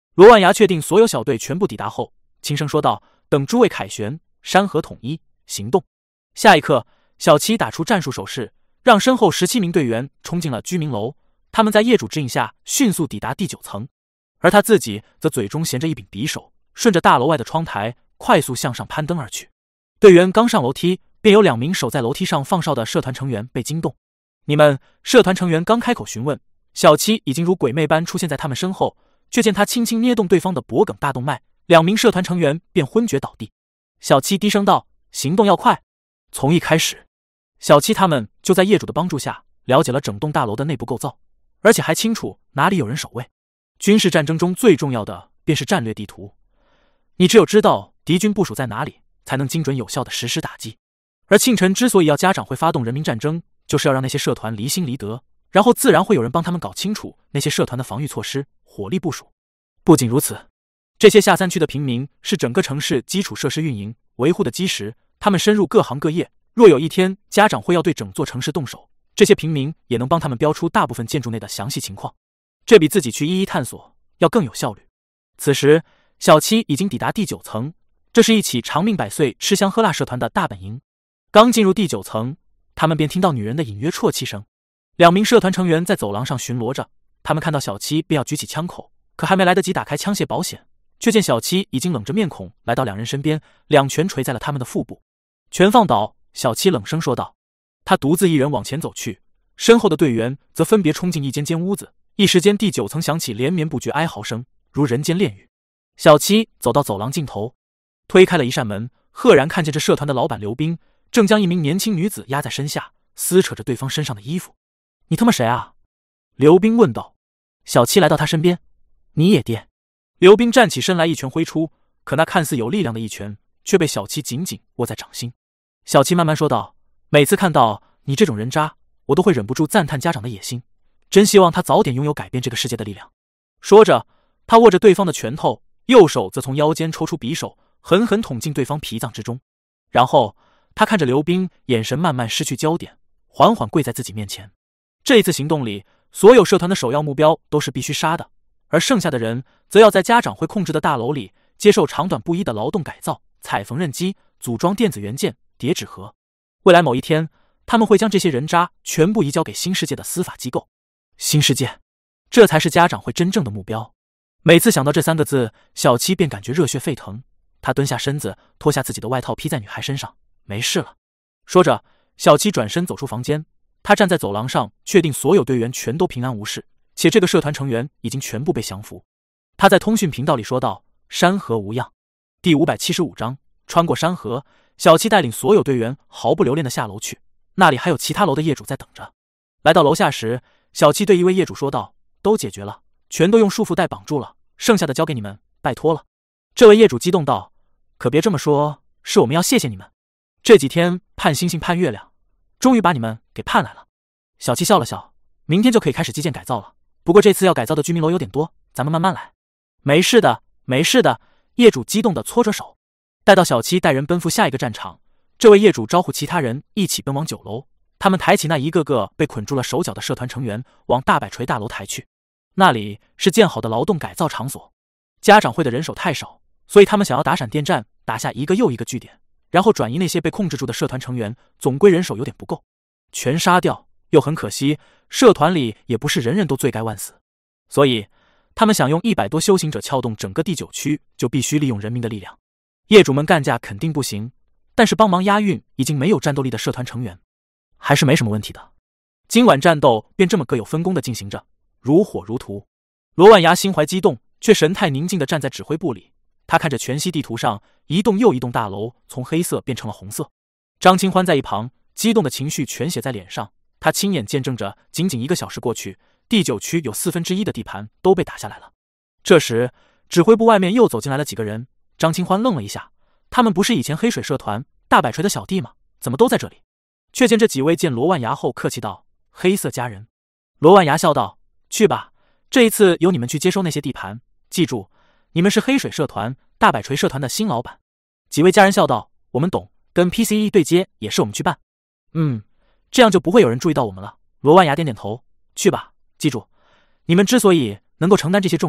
罗万牙确定所有小队全部抵达后，轻声说道：“等诸位凯旋，山河统一，行动！”下一刻，小七打出战术手势，让身后17名队员冲进了居民楼。他们在业主指引下迅速抵达第9层，而他自己则嘴中衔着一柄匕首，顺着大楼外的窗台快速向上攀登而去。队员刚上楼梯，便有2名守在楼梯上放哨的社团成员被惊动。你们，社团成员刚开口询问，小七已经如鬼魅般出现在他们身后，却见他轻轻捏动对方的脖颈大动脉，2名社团成员便昏厥倒地。小七低声道：“行动要快。”从一开始，小七他们就在业主的帮助下了解了整栋大楼的内部构造，而且还清楚哪里有人守卫。军事战争中最重要的便是战略地图，你只有知道敌军部署在哪里，才能精准有效地实施打击。而庆晨之所以要家长会发动人民战争，就是要让那些社团离心离德，然后自然会有人帮他们搞清楚那些社团的防御措施、火力部署。不仅如此，这些下3区的平民是整个城市基础设施运营维护的基石，他们深入各行各业，若有一天家长会要对整座城市动手，这些平民也能帮他们标出大部分建筑内的详细情况，这比自己去一一探索要更有效率。此时，小七已经抵达第9层，这是一起长命百岁吃香喝辣社团的大本营。刚进入第9层，他们便听到女人的隐约啜泣声。2名社团成员在走廊上巡逻着，他们看到小七便要举起枪口，可还没来得及打开枪械保险，却见小七已经冷着面孔来到2人身边，2拳捶在了他们的腹部。全放倒！小七冷声说道。他独自一人往前走去，身后的队员则分别冲进一间屋子。一时间，第9层响起连绵不绝哀嚎声，如人间炼狱。小七走到走廊尽头，推开了一扇门，赫然看见这社团的老板刘冰正将一名年轻女子压在身下，撕扯着对方身上的衣服。“你他妈谁啊？”刘冰问道。小七来到他身边。“你也爹。”刘冰站起身来，一拳挥出，可那看似有力量的一拳却被小七紧紧握在掌心。小七慢慢说道：“每次看到你这种人渣，我都会忍不住赞叹家长的野心，真希望他早点拥有改变这个世界的力量。”说着，他握着对方的拳头，右手则从腰间抽出匕首，狠狠捅进对方脾脏之中。然后他看着刘冰，眼神慢慢失去焦点，缓缓跪在自己面前。这一次行动里，所有社团的首要目标都是必须杀的，而剩下的人则要在家长会控制的大楼里接受长短不一的劳动改造、踩缝纫机、组装电子元件、叠纸盒。未来某一天，他们会将这些人渣全部移交给新世界的司法机构。新世界，这才是家长会真正的目标。每次想到这3个字，小七便感觉热血沸腾。他蹲下身子，脱下自己的外套披在女孩身上。“没事了。”说着，小七转身走出房间。他站在走廊上，确定所有队员全都平安无事，且这个社团成员已经全部被降服。他在通讯频道里说道：“山河无恙。”第575章穿过山河。小七带领所有队员毫不留恋地下楼去，那里还有其他楼的业主在等着。来到楼下时，小七对一位业主说道：“都解决了，全都用束缚带绑住了，剩下的交给你们，拜托了。”这位业主激动道：“可别这么说，是我们要谢谢你们。这几天盼星星盼月亮，终于把你们给盼来了。”小七笑了笑：“明天就可以开始基建改造了，不过这次要改造的居民楼有点多，咱们慢慢来。”“没事的，没事的。”业主激动地搓着手。待到小七带人奔赴下一个战场，这位业主招呼其他人一起奔往9楼。他们抬起那一个个被捆住了手脚的社团成员，往大摆锤大楼抬去。那里是建好的劳动改造场所。家长会的人手太少，所以他们想要打闪电战，打下一个又一个据点，然后转移那些被控制住的社团成员，总归人手有点不够，全杀掉又很可惜，社团里也不是人人都罪该万死，所以他们想用100多修行者撬动整个第9区，就必须利用人民的力量。业主们干架肯定不行，但是帮忙押运已经没有战斗力的社团成员，还是没什么问题的。今晚战斗便这么各有分工的进行着，如火如荼。罗万牙心怀激动，却神态宁静地站在指挥部里。他看着全息地图上一栋又一栋大楼从黑色变成了红色。张清欢在一旁，激动的情绪全写在脸上。他亲眼见证着仅仅1个小时过去，第9区有1/4的地盘都被打下来了。这时，指挥部外面又走进来了几个人。张清欢愣了一下，他们不是以前黑水社团大摆锤的小弟吗？怎么都在这里？却见这几位见罗万牙后客气道：“黑色家人。”罗万牙笑道：“去吧，这一次由你们去接收那些地盘，记住，你们是黑水社团大摆锤社团的新老板。”几位家人笑道：“我们懂，跟 PCE 对接也是我们去办。”“这样就不会有人注意到我们了。”罗万牙点点头：“去吧，记住，你们之所以能够承担这些重任，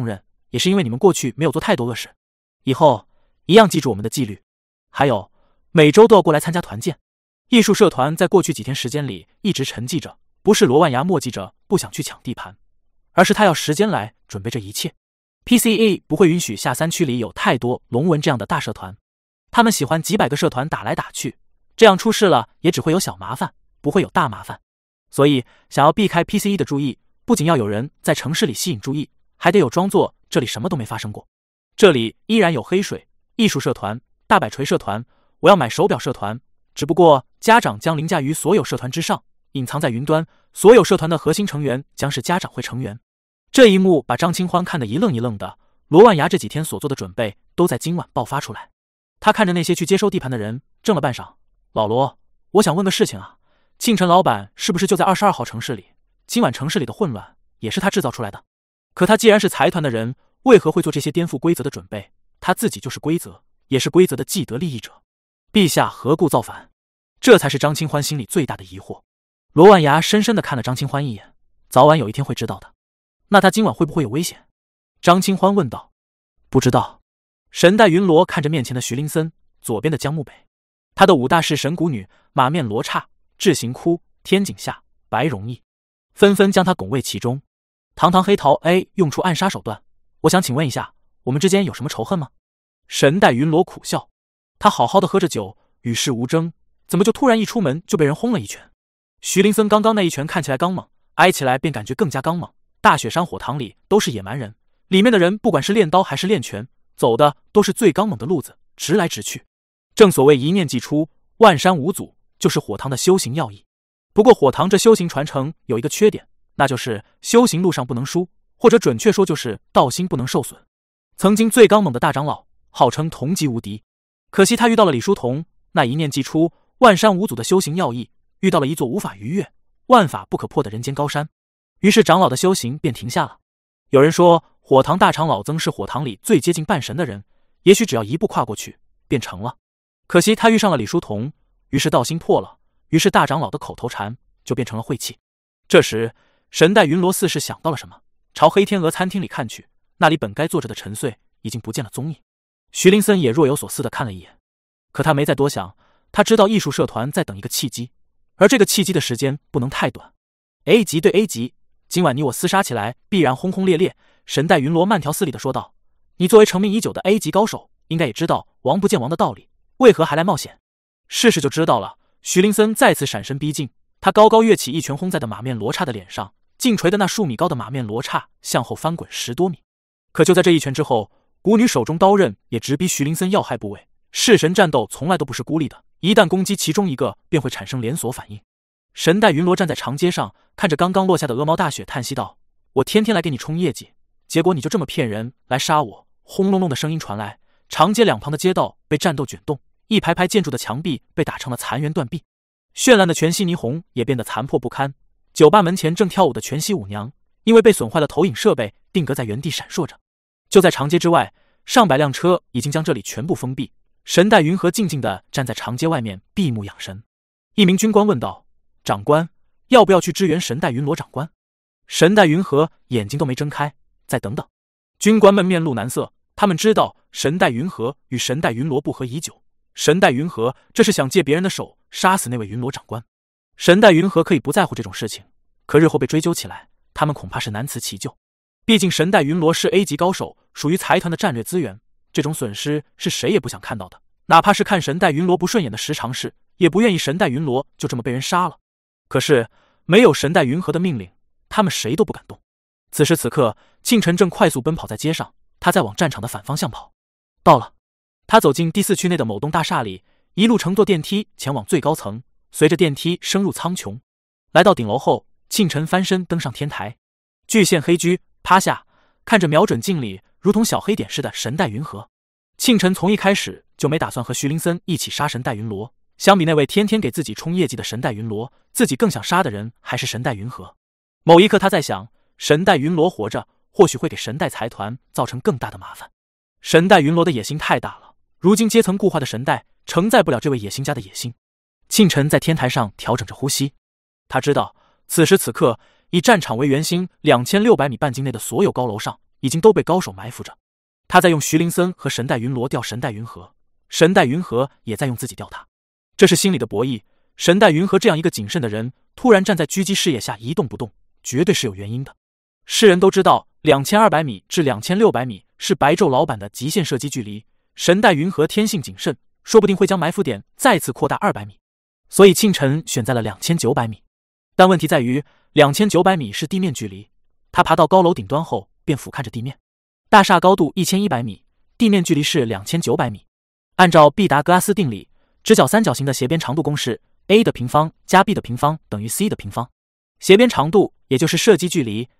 也是因为你们过去没有做太多恶事，以后一样记住我们的纪律。还有，每周都要过来参加团建。艺术社团在过去几天时间里一直沉寂着，不是罗万牙磨叽着不想去抢地盘，而是他要时间来准备这一切。PCE 不会允许下3区里有太多龙纹这样的大社团，他们喜欢几百个社团打来打去，这样出事了也只会有小麻烦，不会有大麻烦。所以想要避开 PCE 的注意，不仅要有人在城市里吸引注意，还得有装作这里什么都没发生过。这里依然有黑水艺术社团、大摆锤社团，我要买手表社团，只不过家长将凌驾于所有社团之上，隐藏在云端，所有社团的核心成员将是家长会成员。这一幕把张清欢看得一愣一愣的，罗万牙这几天所做的准备都在今晚爆发出来。他看着那些去接收地盘的人，怔了半晌。老罗，我想问个事情啊，庆晨老板是不是就在22号城市里？今晚城市里的混乱也是他制造出来的。可他既然是财团的人，为何会做这些颠覆规则的准备？他自己就是规则，也是规则的既得利益者。陛下何故造反？这才是张清欢心里最大的疑惑。罗万牙深深地看了张清欢一眼，早晚有一天会知道的。那他今晚会不会有危险？张清欢问道。不知道。神代云罗看着面前的徐林森，左边的江木北，他的5大式神谷女马面罗刹、智行窟、天井下、白容易，纷纷将他拱卫其中。堂堂黑桃 A 用出暗杀手段，我想请问一下，我们之间有什么仇恨吗？神代云罗苦笑，他好好的喝着酒，与世无争，怎么就突然一出门就被人轰了一拳？徐林森刚刚那一拳看起来刚猛，挨起来便感觉更加刚猛。大雪山火堂里都是野蛮人，里面的人不管是练刀还是练拳，走的都是最刚猛的路子，直来直去。正所谓一念既出，万山无阻，就是火堂的修行要义。不过火堂这修行传承有一个缺点，那就是修行路上不能输，或者准确说就是道心不能受损。曾经最刚猛的大长老号称同级无敌，可惜他遇到了李叔同，那一念既出，万山无阻的修行要义，遇到了一座无法逾越、万法不可破的人间高山，于是长老的修行便停下了。有人说火堂大长老曾是火堂里最接近半神的人，也许只要一步跨过去便成了。可惜他遇上了李叔同，于是道心破了，于是大长老的口头禅就变成了晦气。这时神代云罗似是想到了什么，朝黑天鹅餐厅里看去，那里本该坐着的陈穗已经不见了踪影。徐林森也若有所思地看了一眼，可他没再多想，他知道艺术社团在等一个契机，而这个契机的时间不能太短。A 级对 A 级，今晚你我厮杀起来必然轰轰烈烈。神代云罗慢条斯理地说道，你作为成名已久的 A 级高手，应该也知道王不见王的道理，为何还来冒险？试试就知道了。徐林森再次闪身逼近，他高高跃起，一拳轰在的马面罗刹的脸上，劲锤的那数米高的马面罗刹向后翻滚10多米。可就在这一拳之后，蛊女手中刀刃也直逼徐林森要害部位。弑神战斗从来都不是孤立的，一旦攻击其中一个，便会产生连锁反应。神代云罗站在长街上，看着刚刚落下的鹅毛大雪，叹息道，我天天来给你冲业绩，结果你就这么骗人来杀我。轰隆隆的声音传来，长街两旁的街道被战斗卷动，一排排建筑的墙壁被打成了残垣断壁，绚烂的全息霓虹也变得残破不堪。酒吧门前正跳舞的全息舞娘，因为被损坏了投影设备，定格在原地闪烁着。就在长街之外，上百辆车已经将这里全部封闭。神代云和静静地站在长街外面，闭目养神。一名军官问道，长官，要不要去支援神代云罗长官？神代云和眼睛都没睁开，再等等。军官们面露难色，他们知道神代云和与神代云罗不和已久，神代云和这是想借别人的手杀死那位云罗长官。神代云和可以不在乎这种事情，可日后被追究起来，他们恐怕是难辞其咎。毕竟神代云罗是 A 级高手，属于财团的战略资源，这种损失是谁也不想看到的。哪怕是看神代云罗不顺眼的十常侍，也不愿意神代云罗就这么被人杀了。可是没有神代云和的命令，他们谁都不敢动。此时此刻，庆晨正快速奔跑在街上，他在往战场的反方向跑。到了，他走进第4区内的某栋大厦里，一路乘坐电梯前往最高层，随着电梯升入苍穹。来到顶楼后，庆晨翻身登上天台，巨线黑居趴下，看着瞄准镜里如同小黑点似的神代云和。庆晨从一开始就没打算和徐林森一起杀神代云罗，相比那位天天给自己冲业绩的神代云罗，自己更想杀的人还是神代云和。某一刻他在想，神代云罗活着或许会给神代财团造成更大的麻烦。神代云罗的野心太大了，如今阶层固化的神代承载不了这位野心家的野心。庆晨在天台上调整着呼吸，他知道此时此刻以战场为圆心2600米半径内的所有高楼上已经都被高手埋伏着。他在用徐林森和神代云罗吊神代云和，神代云和也在用自己吊他。这是心理的博弈。神代云和这样一个谨慎的人，突然站在狙击视野下一动不动，绝对是有原因的。世人都知道2200米至2600米是白昼老板的极限射击距离，神代云和天性谨慎，说不定会将埋伏点再次扩大200米，所以庆晨选在了2900米。但问题在于2900米是地面距离，他爬到高楼顶端后便俯瞰着地面。大厦高度1100米，地面距离是2900米。按照毕达哥拉斯定理，直角三角形的斜边长度公式 a 的平方加 b 的平方等于 c 的平方，斜边长度也就是射击距离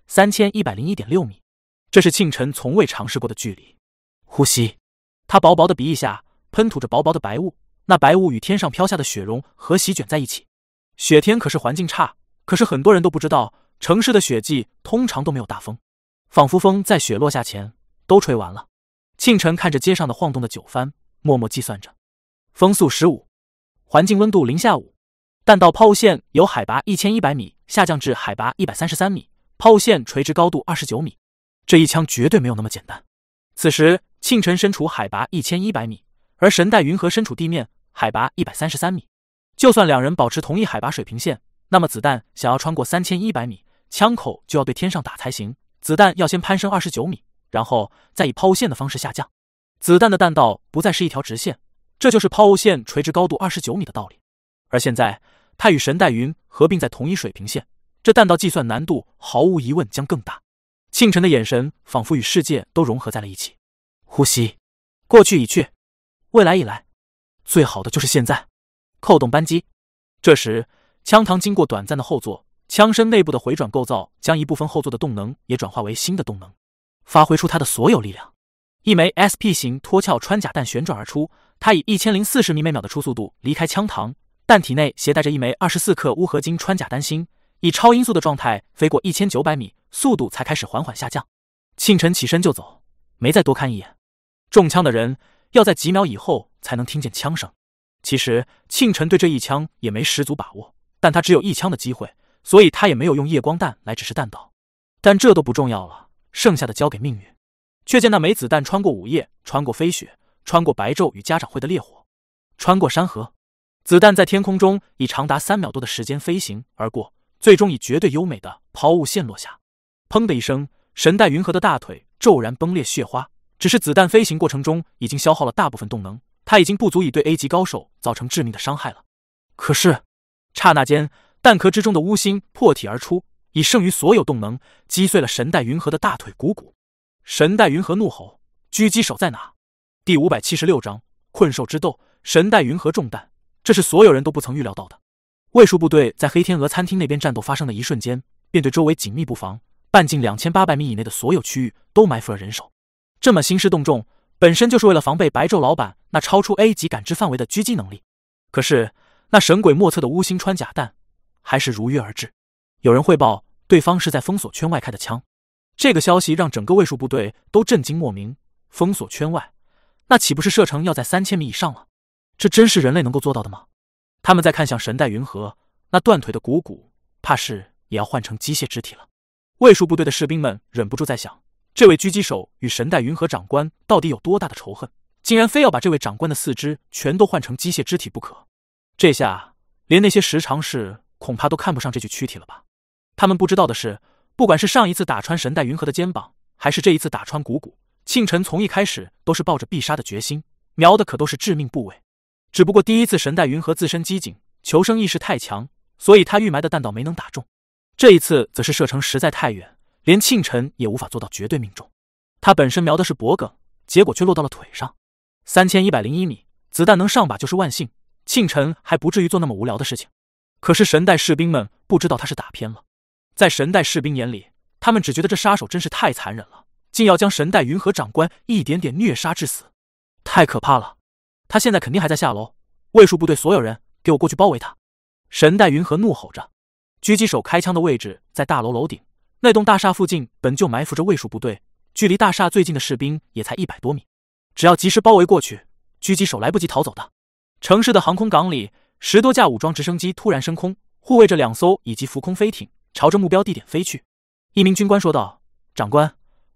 3101.6 米，这是庆晨从未尝试过的距离。呼吸，他薄薄的鼻翼下喷吐着薄薄的白雾，那白雾与天上飘下的雪融合席卷在一起。雪天可是环境差，可是很多人都不知道，城市的雪季通常都没有大风，仿佛风在雪落下前都吹完了。庆晨看着街上的晃动的九帆，默默计算着。风速15，环境温度零下5，弹道抛物线由海拔1100米下降至海拔133米，抛物线垂直高度29米。这一枪绝对没有那么简单。此时庆晨身处海拔1100米，而神代云和身处地面海拔133米。就算两人保持同一海拔水平线，那么子弹想要穿过3100米，枪口就要对天上打才行。子弹要先攀升29米，然后再以抛物线的方式下降。子弹的弹道不再是一条直线，这就是抛物线垂直高度29米的道理。而现在它与神代云合并在同一水平线，这弹道计算难度毫无疑问将更大。庆晨的眼神仿佛与世界都融合在了一起。呼吸，过去已去，未来已来，最好的就是现在。扣动扳机。这时枪膛经过短暂的后座，枪身内部的回转构造将一部分后座的动能也转化为新的动能，发挥出它的所有力量。一枚 SP 型脱壳穿甲弹旋转而出，它以1040米每秒的初速度离开枪膛，弹体内携带着一枚24克钨合金穿甲弹芯，以超音速的状态飞过1900米，速度才开始缓缓下降。庆晨起身就走，没再多看一眼。中枪的人要在几秒以后才能听见枪声。其实庆晨对这一枪也没十足把握，但他只有一枪的机会，所以他也没有用夜光弹来指示弹道。但这都不重要了，剩下的交给命运。却见那枚子弹穿过午夜，穿过飞雪，穿过白昼与家长会的烈火，穿过山河。子弹在天空中以长达3秒多的时间飞行而过，最终以绝对优美的抛物线落下。砰的一声，神代云和的大腿骤然崩裂血花。只是子弹飞行过程中已经消耗了大部分动能，他已经不足以对 A 级高手造成致命的伤害了。可是刹那间，弹壳之中的乌星破体而出，以剩余所有动能击碎了神代云和的大腿股骨。神代云和怒吼：狙击手在哪？第576章困兽之斗，神代云和中弹，这是所有人都不曾预料到的。卫戍部队在黑天鹅餐厅那边战斗发生的一瞬间，便对周围紧密布防，半径2800米以内的所有区域都埋伏了人手。这么兴师动众，本身就是为了防备白昼老板那超出 A 级感知范围的狙击能力。可是那神鬼莫测的乌星穿甲弹还是如约而至。有人汇报，对方是在封锁圈外开的枪。这个消息让整个卫戍部队都震惊莫名。封锁圈外，那岂不是射程要在3000米以上了？这真是人类能够做到的吗？他们在看向神代云和，那断腿的股骨怕是也要换成机械肢体了。卫戍部队的士兵们忍不住在想，这位狙击手与神代云和长官到底有多大的仇恨，竟然非要把这位长官的四肢全都换成机械肢体不可。这下连那些十常侍恐怕都看不上这具躯体了吧。他们不知道的是，不管是上一次打穿神代云和的肩膀，还是这一次打穿股骨，庆晨从一开始都是抱着必杀的决心，瞄的可都是致命部位。只不过第一次神代云和自身机警，求生意识太强，所以他预埋的弹道没能打中。这一次则是射程实在太远，连庆晨也无法做到绝对命中。他本身瞄的是脖颈，结果却落到了腿上。3101米，子弹能上靶就是万幸，庆晨还不至于做那么无聊的事情。可是神代士兵们不知道他是打偏了。在神代士兵眼里，他们只觉得这杀手真是太残忍了，竟要将神代云和长官一点点虐杀致死，太可怕了。他现在肯定还在下楼，卫戍部队所有人给我过去包围他！神代云和怒吼着。狙击手开枪的位置在大楼楼顶，那栋大厦附近本就埋伏着卫戍部队，距离大厦最近的士兵也才100多米，只要及时包围过去，狙击手来不及逃走的。城市的航空港里，10多架武装直升机突然升空，护卫着2艘以及浮空飞艇，朝着目标地点飞去。一名军官说道：长官，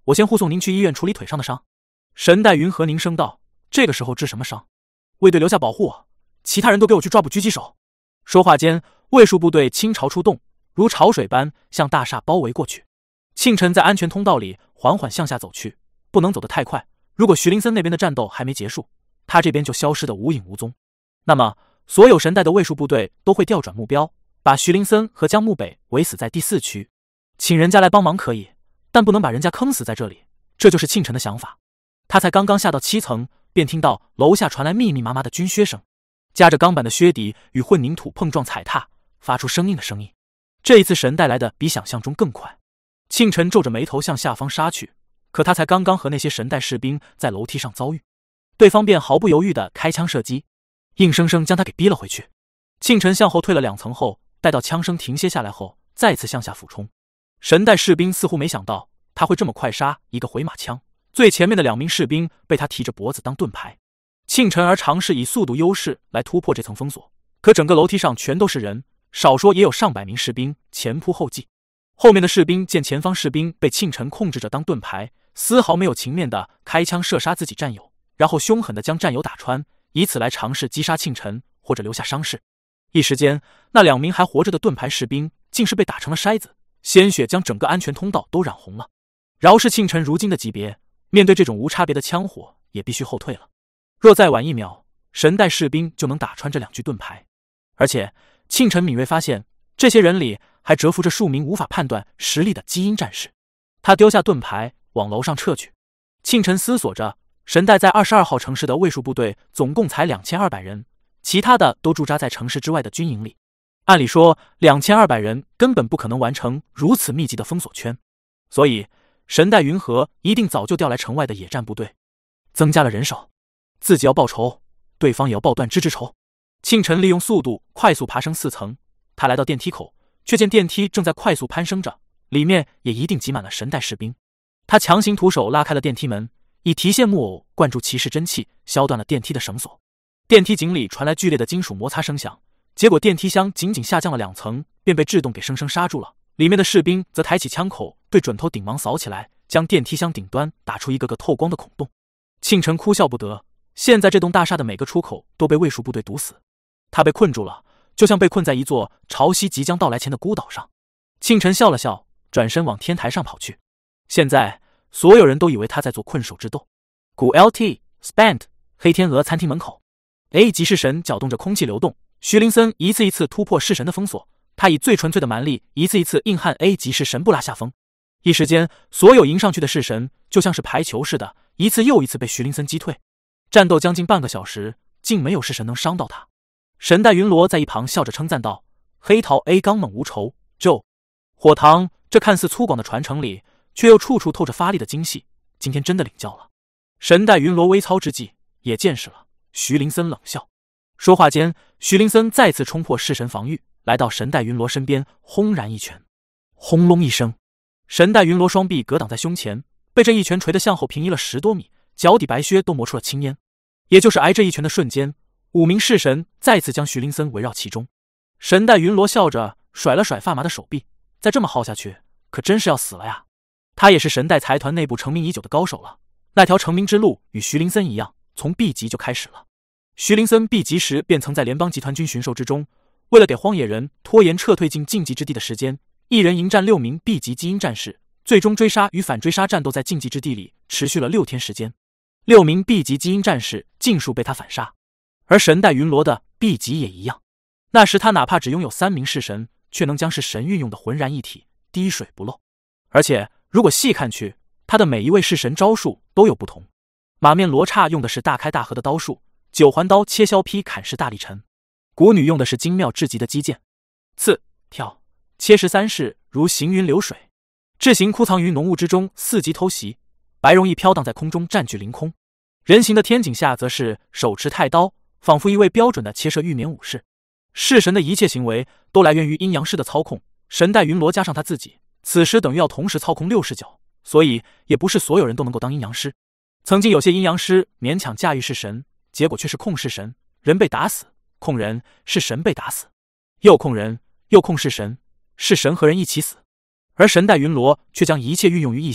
我先护送您去医院处理腿上的伤。神代云和凝声道：“这个时候治什么伤？卫队留下保护我，其他人都给我去抓捕狙击手。”说话间，卫戍部队倾巢出动，如潮水般向大厦包围过去。庆晨在安全通道里缓缓向下走去，不能走得太快，如果徐林森那边的战斗还没结束，他这边就消失得无影无踪。那么，所有神代的卫戍部队都会调转目标，把徐林森和江木北围死在第4区。请人家来帮忙可以，但不能把人家坑死在这里。这就是庆晨的想法。他才刚刚下到7层，便听到楼下传来密密麻麻的军靴声，夹着钢板的靴底与混凝土碰撞踩踏，发出生硬的声音。这一次神代来的比想象中更快。庆晨皱着眉头向下方杀去，可他才刚刚和那些神代士兵在楼梯上遭遇，对方便毫不犹豫地开枪射击，硬生生将他给逼了回去。庆晨向后退了2层后，待到枪声停歇下来后，再次向下俯冲。神代士兵似乎没想到他会这么快杀一个回马枪，最前面的2名士兵被他提着脖子当盾牌。庆晨而尝试以速度优势来突破这层封锁，可整个楼梯上全都是人，少说也有上百名士兵前仆后继。后面的士兵见前方士兵被庆晨控制着当盾牌，丝毫没有情面地开枪射杀自己战友，然后凶狠地将战友打穿，以此来尝试击杀庆晨或者留下伤势。一时间，那2名还活着的盾牌士兵竟是被打成了筛子，鲜血将整个安全通道都染红了。饶是庆晨如今的级别，面对这种无差别的枪火也必须后退了。若再晚1秒，神代士兵就能打穿这2具盾牌。而且庆晨敏锐发现，这些人里还蛰伏着数名无法判断实力的基因战士。他丢下盾牌往楼上撤去。庆晨思索着，神代在22号城市的卫戍部队总共才2200人，其他的都驻扎在城市之外的军营里。按理说2200人根本不可能完成如此密集的封锁圈，所以神代云和一定早就调来城外的野战部队，增加了人手。自己要报仇，对方也要报断肢之仇。庆晨利用速度快速爬升4层，他来到电梯口，却见电梯正在快速攀升着，里面也一定挤满了神代士兵。他强行徒手拉开了电梯门，以提线木偶灌注骑士真气，削断了电梯的绳索。电梯井里传来剧烈的金属摩擦声响，结果电梯箱仅下降了2层，便被制动给生生刹住了。里面的士兵则抬起枪口，对准头顶忙扫起来，将电梯箱顶端打出一个个透光的孔洞。庆晨哭笑不得，现在这栋大厦的每个出口都被卫戍部队堵死，他被困住了，就像被困在一座潮汐即将到来前的孤岛上。庆晨笑了笑，转身往天台上跑去。现在所有人都以为他在做困兽之斗。古 LT Spent 黑天鹅餐厅门口， A 级式神搅动着空气流动，徐林森一次一次突破式神的封锁，他以最纯粹的蛮力一次一次硬汉 A 级式神不拉下风。一时间，所有迎上去的式神就像是排球似的，一次又一次被徐林森击退。战斗将近半个小时，竟没有式神能伤到他。神代云罗在一旁笑着称赞道：“黑桃 A 刚猛无仇。就火堂这看似粗犷的传承里，却又处处透着发力的精细，今天真的领教了。”神代云罗微操之际，也见识了。徐林森冷笑，说话间，徐林森再次冲破式神防御，来到神代云罗身边，轰然一拳。轰隆一声，神代云罗双臂格挡在胸前，被这一拳捶得向后平移了10多米，脚底白靴都磨出了青烟。也就是挨这一拳的瞬间，5名式神再次将徐林森围绕其中。神代云罗笑着甩了甩发麻的手臂，再这么耗下去，可真是要死了呀！他也是神代财团内部成名已久的高手了，那条成名之路与徐林森一样，从 B 级就开始了。徐林森 B 级时便曾在联邦集团军巡狩之中，为了给荒野人拖延撤退进禁忌之地的时间，一人迎战6名 B 级基因战士，最终追杀与反追杀战斗在禁忌之地里持续了6天时间。6名 B 级基因战士尽数被他反杀，而神代云罗的 B 级也一样。那时他哪怕只拥有3名式神，却能将式神运用的浑然一体，滴水不漏。而且如果细看去，他的每一位式神招数都有不同。马面罗刹用的是大开大合的刀术，九环刀切削劈砍式大力沉，蛊女用的是精妙至极的击剑，刺跳切13式如行云流水，智行枯藏于浓雾之中4级偷袭，白容易飘荡在空中占据凌空。人形的天井下则是手持太刀，仿佛一位标准的切射玉棉武士。式神的一切行为都来源于阴阳师的操控，神代云罗加上他自己，此时等于要同时操控6视角，所以也不是所有人都能够当阴阳师。曾经有些阴阳师勉强驾驭式神，结果却是控式神，人被打死，控人是神被打死，又控人又控式神，是神和人一起死。而神代云罗却将一切运用于一心，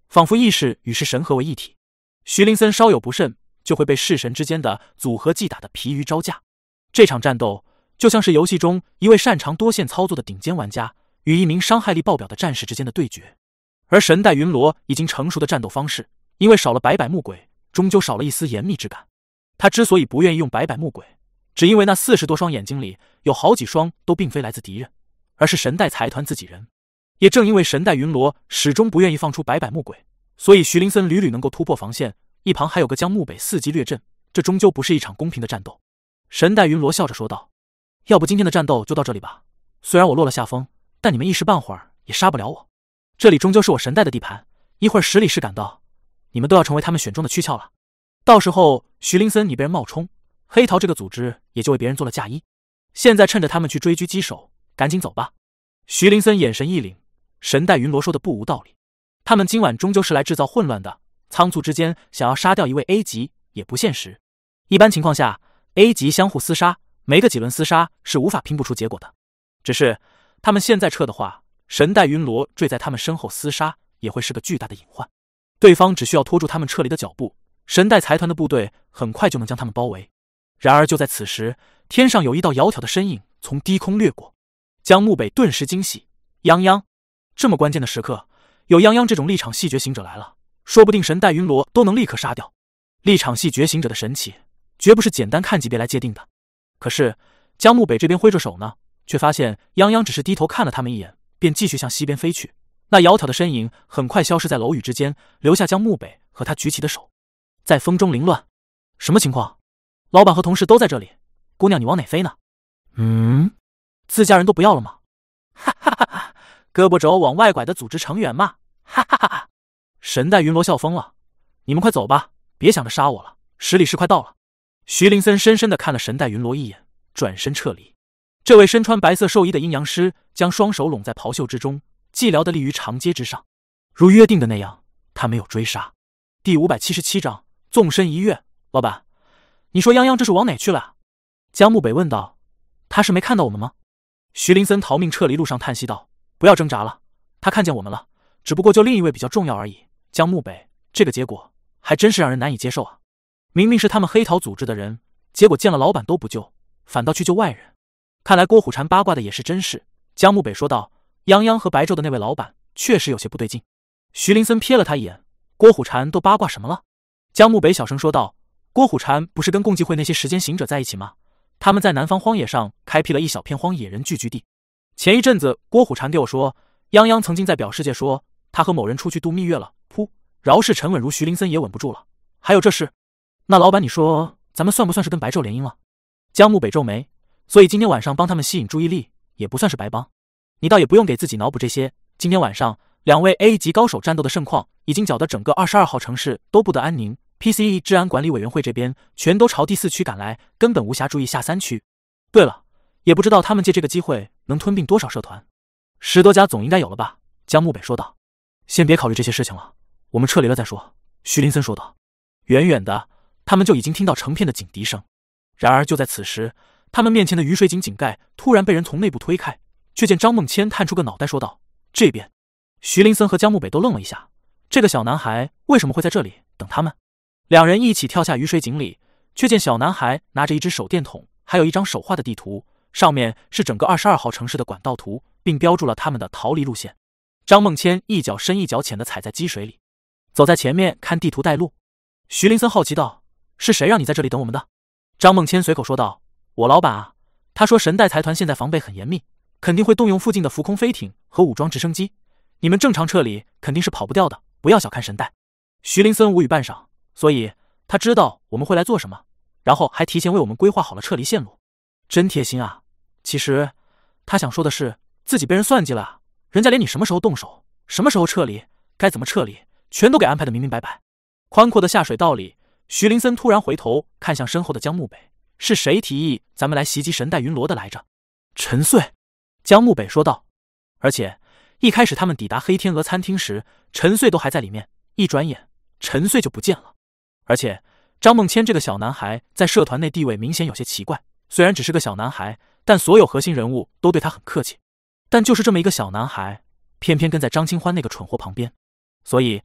仿佛意识与是神合为一体。徐林森稍有不慎，就会被式神之间的组合技打得疲于招架。这场战斗就像是游戏中一位擅长多线操作的顶尖玩家与一名伤害力爆表的战士之间的对决。而神代云罗已经成熟的战斗方式，因为少了百百目鬼，终究少了一丝严密之感。他之所以不愿意用百百目鬼，只因为那40多双眼睛里有好几双都并非来自敌人，而是神代财团自己人。也正因为神代云罗始终不愿意放出百百目鬼，所以徐林森屡屡能够突破防线，一旁还有个江木北伺机掠阵，这终究不是一场公平的战斗。神代云罗笑着说道：“要不今天的战斗就到这里吧，虽然我落了下风，但你们一时半会儿也杀不了我。这里终究是我神代的地盘，一会儿十里士赶到，你们都要成为他们选中的躯壳了。到时候徐林森你被人冒充，黑桃这个组织也就为别人做了嫁衣。现在趁着他们去追狙击手，赶紧走吧。”徐林森眼神一凛，神代云罗说的不无道理。他们今晚终究是来制造混乱的，仓促之间想要杀掉一位 A 级也不现实。一般情况下 A 级相互厮杀，没个几轮厮杀是无法拼不出结果的。只是他们现在撤的话，神代云罗坠在他们身后厮杀也会是个巨大的隐患。对方只需要拖住他们撤离的脚步，神代财团的部队很快就能将他们包围。然而就在此时，天上有一道窈窕的身影从低空掠过。江木北顿时惊喜，泱泱！这么关键的时刻，有泱泱这种立场系觉醒者来了，说不定神代云罗都能立刻杀掉。立场系觉醒者的神奇，绝不是简单看级别来界定的。可是江木北这边挥着手呢，却发现泱泱只是低头看了他们一眼，便继续向西边飞去。那窈窕的身影很快消失在楼宇之间，留下江木北和他举起的手在风中凌乱。什么情况？老板和同事都在这里，姑娘你往哪飞呢？自家人都不要了吗？哈哈哈哈，胳膊肘往外拐的组织成员嘛，哈哈哈哈！神代云罗笑疯了，你们快走吧，别想着杀我了，10里士快到了。徐林森深深地看了神代云罗一眼，转身撤离。这位身穿白色寿衣的阴阳师将双手拢在袍袖之中，寂寥地立于长街之上。如约定的那样，他没有追杀。第577章纵身一跃。老板，你说泱泱这是往哪去了啊？江木北问道。他是没看到我们吗？徐林森逃命撤离路上叹息道：“不要挣扎了，他看见我们了，只不过就另一位比较重要而已。”江木北，这个结果还真是让人难以接受啊！明明是他们黑桃组织的人，结果见了老板都不救，反倒去救外人。看来郭虎禅八卦的也是真事。江木北说道：“泱泱和白昼的那位老板确实有些不对劲。”徐林森瞥了他一眼：“郭虎禅都八卦什么了？”江木北小声说道：“郭虎禅不是跟共济会那些时间行者在一起吗？他们在南方荒野上开辟了一小片荒野人聚居地。前一阵子郭虎禅对我说，泱泱曾经在表世界说他和某人出去度蜜月了。噗，饶是沉稳如徐林森也稳不住了。还有这事，那老板你说咱们算不算是跟白昼联姻了？”江木北皱眉：“所以今天晚上帮他们吸引注意力也不算是白帮。你倒也不用给自己脑补这些。今天晚上2位 A 级高手战斗的盛况已经搅得整个22号城市都不得安宁。PCE 治安管理委员会这边全都朝第4区赶来，根本无暇注意下3区。对了，也不知道他们借这个机会能吞并多少社团，10多家总应该有了吧？”江木北说道。“先别考虑这些事情了，我们撤离了再说。”徐林森说道。远远的，他们就已经听到成片的警笛声。然而就在此时，他们面前的雨水井井盖突然被人从内部推开，却见张梦千探出个脑袋说道：“这边。”徐林森和江木北都愣了一下，这个小男孩为什么会在这里等他们？两人一起跳下雨水井里，却见小男孩拿着一只手电筒，还有一张手画的地图，上面是整个22号城市的管道图，并标注了他们的逃离路线。张梦千一脚深一脚浅地踩在积水里，走在前面看地图带路。徐林森好奇道：“是谁让你在这里等我们的？”张梦千随口说道：“我老板啊，他说神代财团现在防备很严密，肯定会动用附近的浮空飞艇和武装直升机，你们正常撤离肯定是跑不掉的，不要小看神代。”徐林森无语半晌，所以他知道我们会来做什么，然后还提前为我们规划好了撤离线路，真贴心啊。其实他想说的是，自己被人算计了啊，人家连你什么时候动手，什么时候撤离，该怎么撤离，全都给安排的明明白白。宽阔的下水道里，徐林森突然回头看向身后的江木北：“是谁提议咱们来袭击神代云罗的来着？”“陈穗。”江木北说道。而且一开始他们抵达黑天鹅餐厅时，陈穗都还在里面，一转眼陈穗就不见了。而且张梦千这个小男孩在社团内地位明显有些奇怪，虽然只是个小男孩，但所有核心人物都对他很客气。但就是这么一个小男孩，偏偏跟在张清欢那个蠢货旁边，所以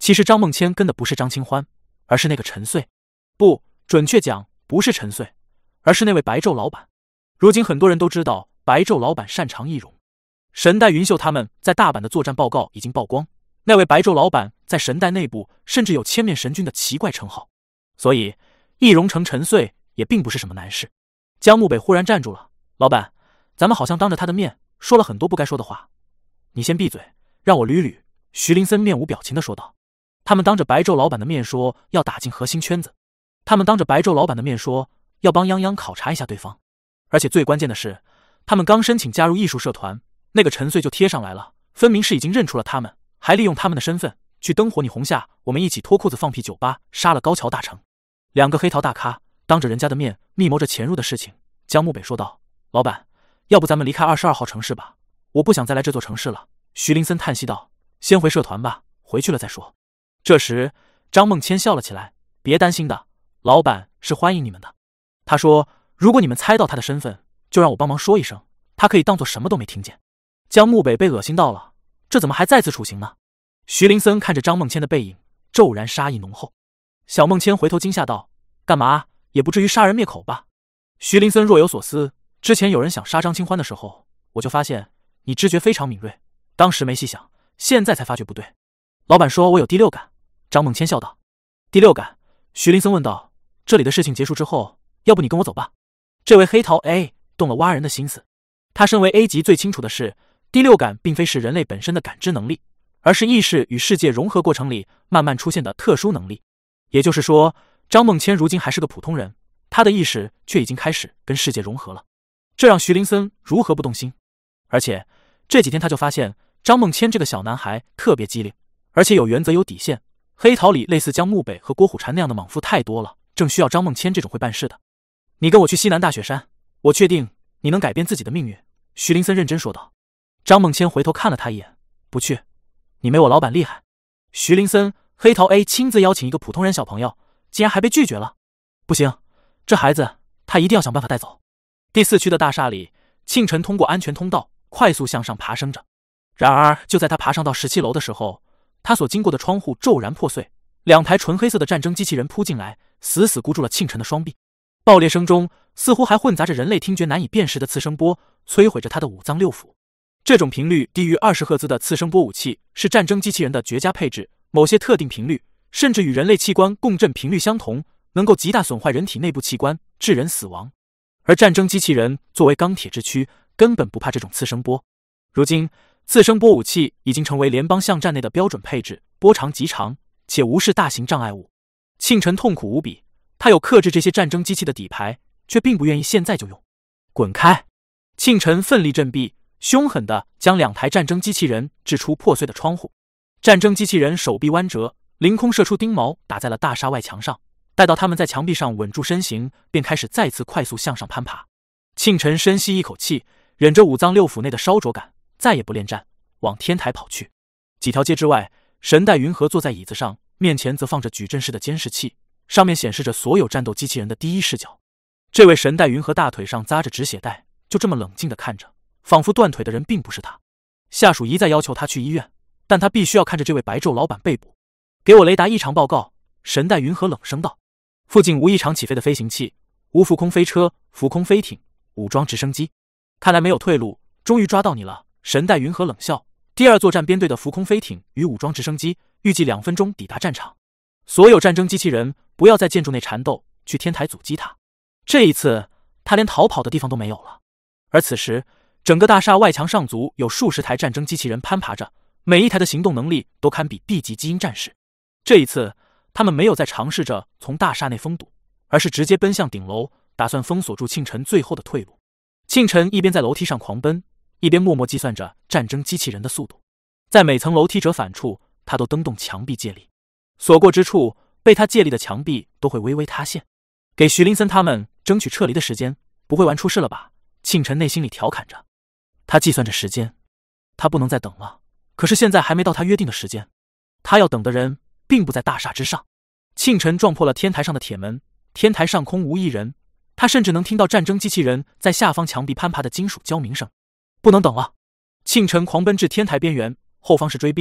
其实张梦千跟的不是张清欢，而是那个陈穗，不，准确讲不是陈穗，而是那位白昼老板。如今很多人都知道白昼老板擅长易容，神代云秀他们在大阪的作战报告已经曝光，那位白昼老板在神代内部甚至有千面神君的奇怪称号，所以易容成陈穗也并不是什么难事。江木北忽然站住了，老板，咱们好像当着他的面说了很多不该说的话，你先闭嘴，让我捋捋。徐林森面无表情地说道。他们当着白昼老板的面说要打进核心圈子，他们当着白昼老板的面说要帮泱泱考察一下对方，而且最关键的是，他们刚申请加入艺术社团，那个陈穗就贴上来了，分明是已经认出了他们，还利用他们的身份去灯火你红下我们一起脱裤子放屁酒吧，杀了高桥大成。两个黑桃大咖当着人家的面密谋着潜入的事情。江木北说道，老板，要不咱们离开22号城市吧，我不想再来这座城市了。徐林森叹息道，先回社团吧，回去了再说。这时张梦千笑了起来，别担心的，老板是欢迎你们的。他说，如果你们猜到他的身份，就让我帮忙说一声，他可以当作什么都没听见。江木北被恶心到了，这怎么还再次处刑呢？徐林森看着张梦千的背影，骤然杀意浓厚。小梦千回头惊吓道，干嘛，也不至于杀人灭口吧？徐林森若有所思，之前有人想杀张清欢的时候，我就发现你知觉非常敏锐，当时没细想，现在才发觉不对。老板说我有第六感。张梦千笑道。第六感？徐林森问道。这里的事情结束之后，要不你跟我走吧。这位黑桃 A 动了挖人的心思。他身为 A 级最清楚的是，第六感并非是人类本身的感知能力，而是意识与世界融合过程里慢慢出现的特殊能力。也就是说，张梦千如今还是个普通人，他的意识却已经开始跟世界融合了。这让徐林森如何不动心？而且这几天他就发现张梦千这个小男孩特别机灵，而且有原则有底线。黑桃里类似江木北和郭虎禅那样的莽夫太多了，正需要张梦千这种会办事的。你跟我去西南大雪山，我确定你能改变自己的命运。徐林森认真说道。张梦千回头看了他一眼，不去，你没我老板厉害。徐林森，黑桃 A 亲自邀请一个普通人小朋友，竟然还被拒绝了。不行，这孩子他一定要想办法带走。第4区的大厦里，庆晨通过安全通道快速向上爬升着。然而就在他爬上到17楼的时候，他所经过的窗户骤然破碎，2台纯黑色的战争机器人扑进来，死死箍住了庆晨的双臂。爆裂声中似乎还混杂着人类听觉难以辨识的次声波，摧毁着他的5脏6腑。这种频率低于20赫兹的次声波武器是战争机器人的绝佳配置，某些特定频率甚至与人类器官共振频率相同，能够极大损坏人体内部器官，致人死亡。而战争机器人作为钢铁之躯，根本不怕这种次声波。如今次声波武器已经成为联邦巷战内的标准配置，波长极长，且无视大型障碍物。庆晨痛苦无比，他有克制这些战争机器的底牌，却并不愿意现在就用。滚开！庆晨奋力振臂，凶狠地将2台战争机器人掷出破碎的窗户。战争机器人手臂弯折，凌空射出钉矛，打在了大厦外墙上。待到他们在墙壁上稳住身形，便开始再次快速向上攀爬。庆晨深吸一口气，忍着5脏6腑内的烧灼感，再也不恋战，往天台跑去。几条街之外，神代云和坐在椅子上，面前则放着矩阵式的监视器，上面显示着所有战斗机器人的第一视角。这位神代云和大腿上扎着止血带，就这么冷静地看着，仿佛断腿的人并不是他。下属一再要求他去医院，但他必须要看着这位白昼老板被捕。给我雷达异常报告！神代云和冷声道。附近无异常起飞的飞行器，无浮空飞车、浮空飞艇、武装直升机。看来没有退路，终于抓到你了。神代云和冷笑。第2作战编队的浮空飞艇与武装直升机预计2分钟抵达战场。所有战争机器人不要在建筑内缠斗，去天台阻击他。这一次他连逃跑的地方都没有了。而此时整个大厦外墙上足有数十台战争机器人攀爬着，每一台的行动能力都堪比 B 级基因战士。这一次他们没有再尝试着从大厦内封堵，而是直接奔向顶楼，打算封锁住庆晨最后的退路。庆晨一边在楼梯上狂奔，一边默默计算着战争机器人的速度。在每层楼梯折返处，他都蹬动墙壁借力，所过之处被他借力的墙壁都会微微塌陷，给徐林森他们争取撤离的时间。不会玩出事了吧？庆晨内心里调侃着。他计算着时间，他不能再等了。可是现在还没到他约定的时间，他要等的人并不在大厦之上。庆晨撞破了天台上的铁门，天台上空无一人，他甚至能听到战争机器人在下方墙壁攀爬的金属交鸣声。不能等了！庆晨狂奔至天台边缘，后方是追兵，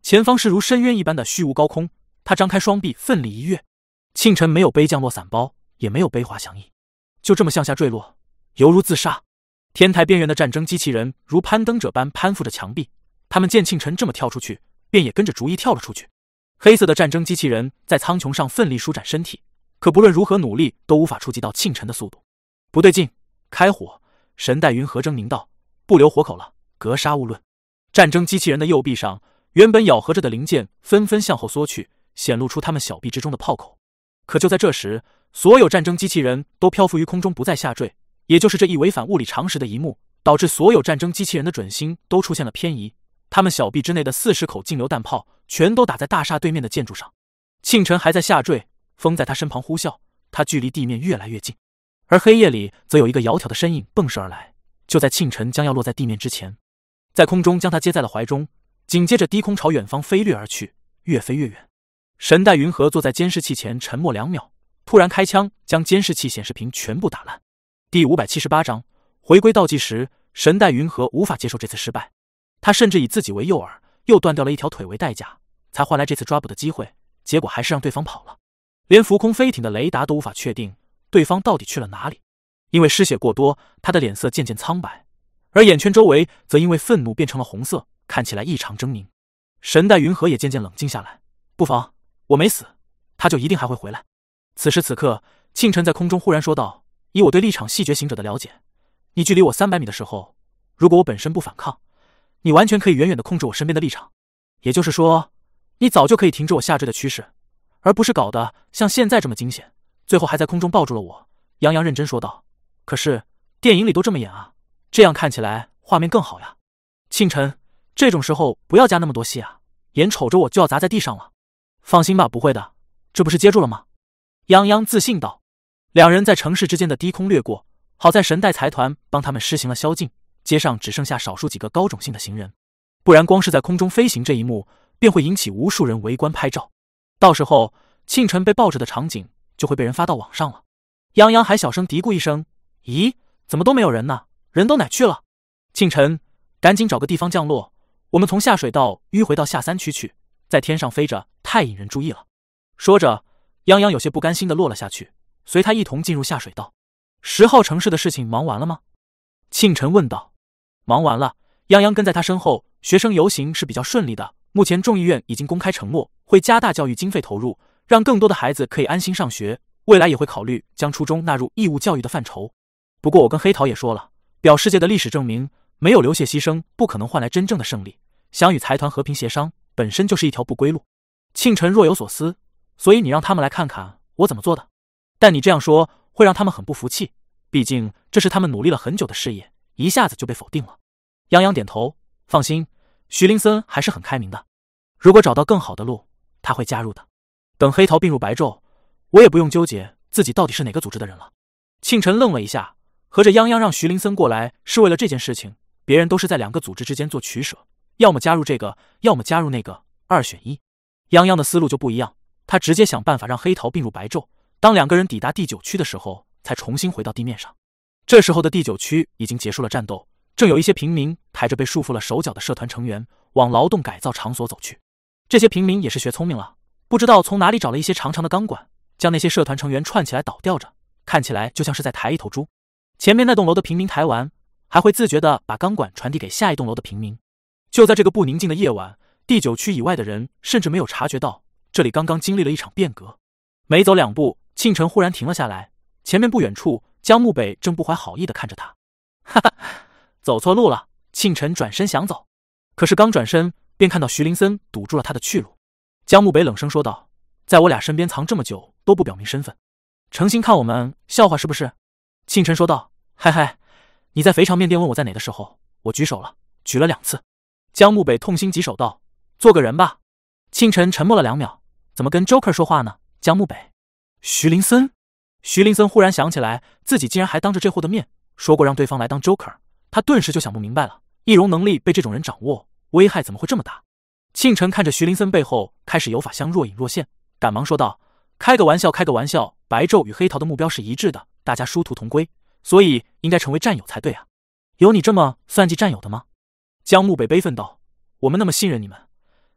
前方是如深渊一般的虚无高空，他张开双臂奋力一跃。庆晨没有背降落伞包，也没有背滑翔翼，就这么向下坠落，犹如自杀。天台边缘的战争机器人如攀登者般攀附着墙壁，他们见庆晨这么跳出去，便也跟着逐一跳了出去。黑色的战争机器人在苍穹上奋力舒展身体，可不论如何努力都无法触及到庆晨的速度。不对劲，开火！神代云和狰狞道，不留活口了，格杀勿论。战争机器人的右臂上原本咬合着的零件纷纷向后缩去，显露出他们小臂之中的炮口。可就在这时，所有战争机器人都漂浮于空中不再下坠，也就是这一违反物理常识的一幕，导致所有战争机器人的准星都出现了偏移，他们小臂之内的40口径流弹炮全都打在大厦对面的建筑上。庆晨还在下坠，风在他身旁呼啸，他距离地面越来越近。而黑夜里则有一个窈窕的身影迸射而来，就在庆晨将要落在地面之前，在空中将他接在了怀中，紧接着低空朝远方飞掠而去，越飞越远。神代云和坐在监视器前沉默2秒，突然开枪将监视器显示屏全部打烂。第578章回归倒计时。神代云和无法接受这次失败，他甚至以自己为诱饵，又断掉了一条腿为代价，才换来这次抓捕的机会，结果还是让对方跑了。连浮空飞艇的雷达都无法确定对方到底去了哪里。因为失血过多，他的脸色渐渐苍白，而眼圈周围则因为愤怒变成了红色，看起来异常狰狞。神代云和也渐渐冷静下来，不妨，我没死，他就一定还会回来。此时此刻，庆晨在空中忽然说道，以我对立场细觉行者的了解，你距离我300米的时候，如果我本身不反抗，你完全可以远远地控制我身边的立场。也就是说，你早就可以停止我下坠的趋势，而不是搞得像现在这么惊险，最后还在空中抱住了我。杨洋认真说道。可是电影里都这么演啊，这样看起来画面更好呀。庆晨，这种时候不要加那么多戏啊，眼瞅着我就要砸在地上了。放心吧，不会的，这不是接住了吗？杨洋自信道。两人在城市之间的低空掠过，好在神代财团帮他们施行了宵禁，街上只剩下少数几个高种姓的行人，不然光是在空中飞行这一幕便会引起无数人围观拍照，到时候庆晨被抱着的场景就会被人发到网上了。杨洋还小声嘀咕一声，咦，怎么都没有人呢？人都哪去了？庆晨，赶紧找个地方降落，我们从下水道迂回到下3区去，在天上飞着太引人注意了。说着，杨洋有些不甘心地落了下去，随他一同进入下水道。10号城市的事情忙完了吗？庆晨问道。忙完了，杨洋跟在他身后。学生游行是比较顺利的，目前众议院已经公开承诺会加大教育经费投入，让更多的孩子可以安心上学，未来也会考虑将初中纳入义务教育的范畴。不过我跟黑桃也说了，表世界的历史证明，没有流血牺牲不可能换来真正的胜利，想与财团和平协商本身就是一条不归路。庆晨若有所思，所以你让他们来看看我怎么做的。但你这样说会让他们很不服气，毕竟这是他们努力了很久的事业，一下子就被否定了。杨洋点头，放心，徐林森还是很开明的，如果找到更好的路，他会加入的。等黑桃并入白昼，我也不用纠结自己到底是哪个组织的人了。庆晨愣了一下，合着泱泱让徐林森过来是为了这件事情，别人都是在2个组织之间做取舍，要么加入这个，要么加入那个，2选1。泱泱的思路就不一样，他直接想办法让黑桃并入白昼，当2个人抵达第9区的时候，才重新回到地面上。这时候的第9区已经结束了战斗，正有一些平民抬着被束缚了手脚的社团成员往劳动改造场所走去。这些平民也是学聪明了，不知道从哪里找了一些长长的钢管，将那些社团成员串起来倒吊着，看起来就像是在抬一头猪。前面那栋楼的平民抬完，还会自觉地把钢管传递给下一栋楼的平民。就在这个不宁静的夜晚，第9区以外的人甚至没有察觉到，这里刚刚经历了一场变革。没走2步，庆晨忽然停了下来，前面不远处，江木北正不怀好意地看着他。哈哈，走错路了。庆晨转身想走，可是刚转身便看到徐林森堵住了他的去路。江木北冷声说道：“在我俩身边藏这么久都不表明身份，诚心看我们笑话是不是？”庆晨说道：“嗨嗨，你在肥肠面店问我在哪的时候，我举手了，举了2次。”江木北痛心疾首道：“做个人吧。”庆晨沉默了2秒，怎么跟 Joker 说话呢？江木北，徐林森。徐林森忽然想起来，自己竟然还当着这货的面说过让对方来当 Joker， 他顿时就想不明白了，易容能力被这种人掌握，危害怎么会这么大？庆晨看着徐林森背后开始有法香若隐若现，赶忙说道：“开个玩笑，开个玩笑，白昼与黑桃的目标是一致的，大家殊途同归，所以应该成为战友才对啊！有你这么算计战友的吗？”江木北悲愤道：“我们那么信任你们，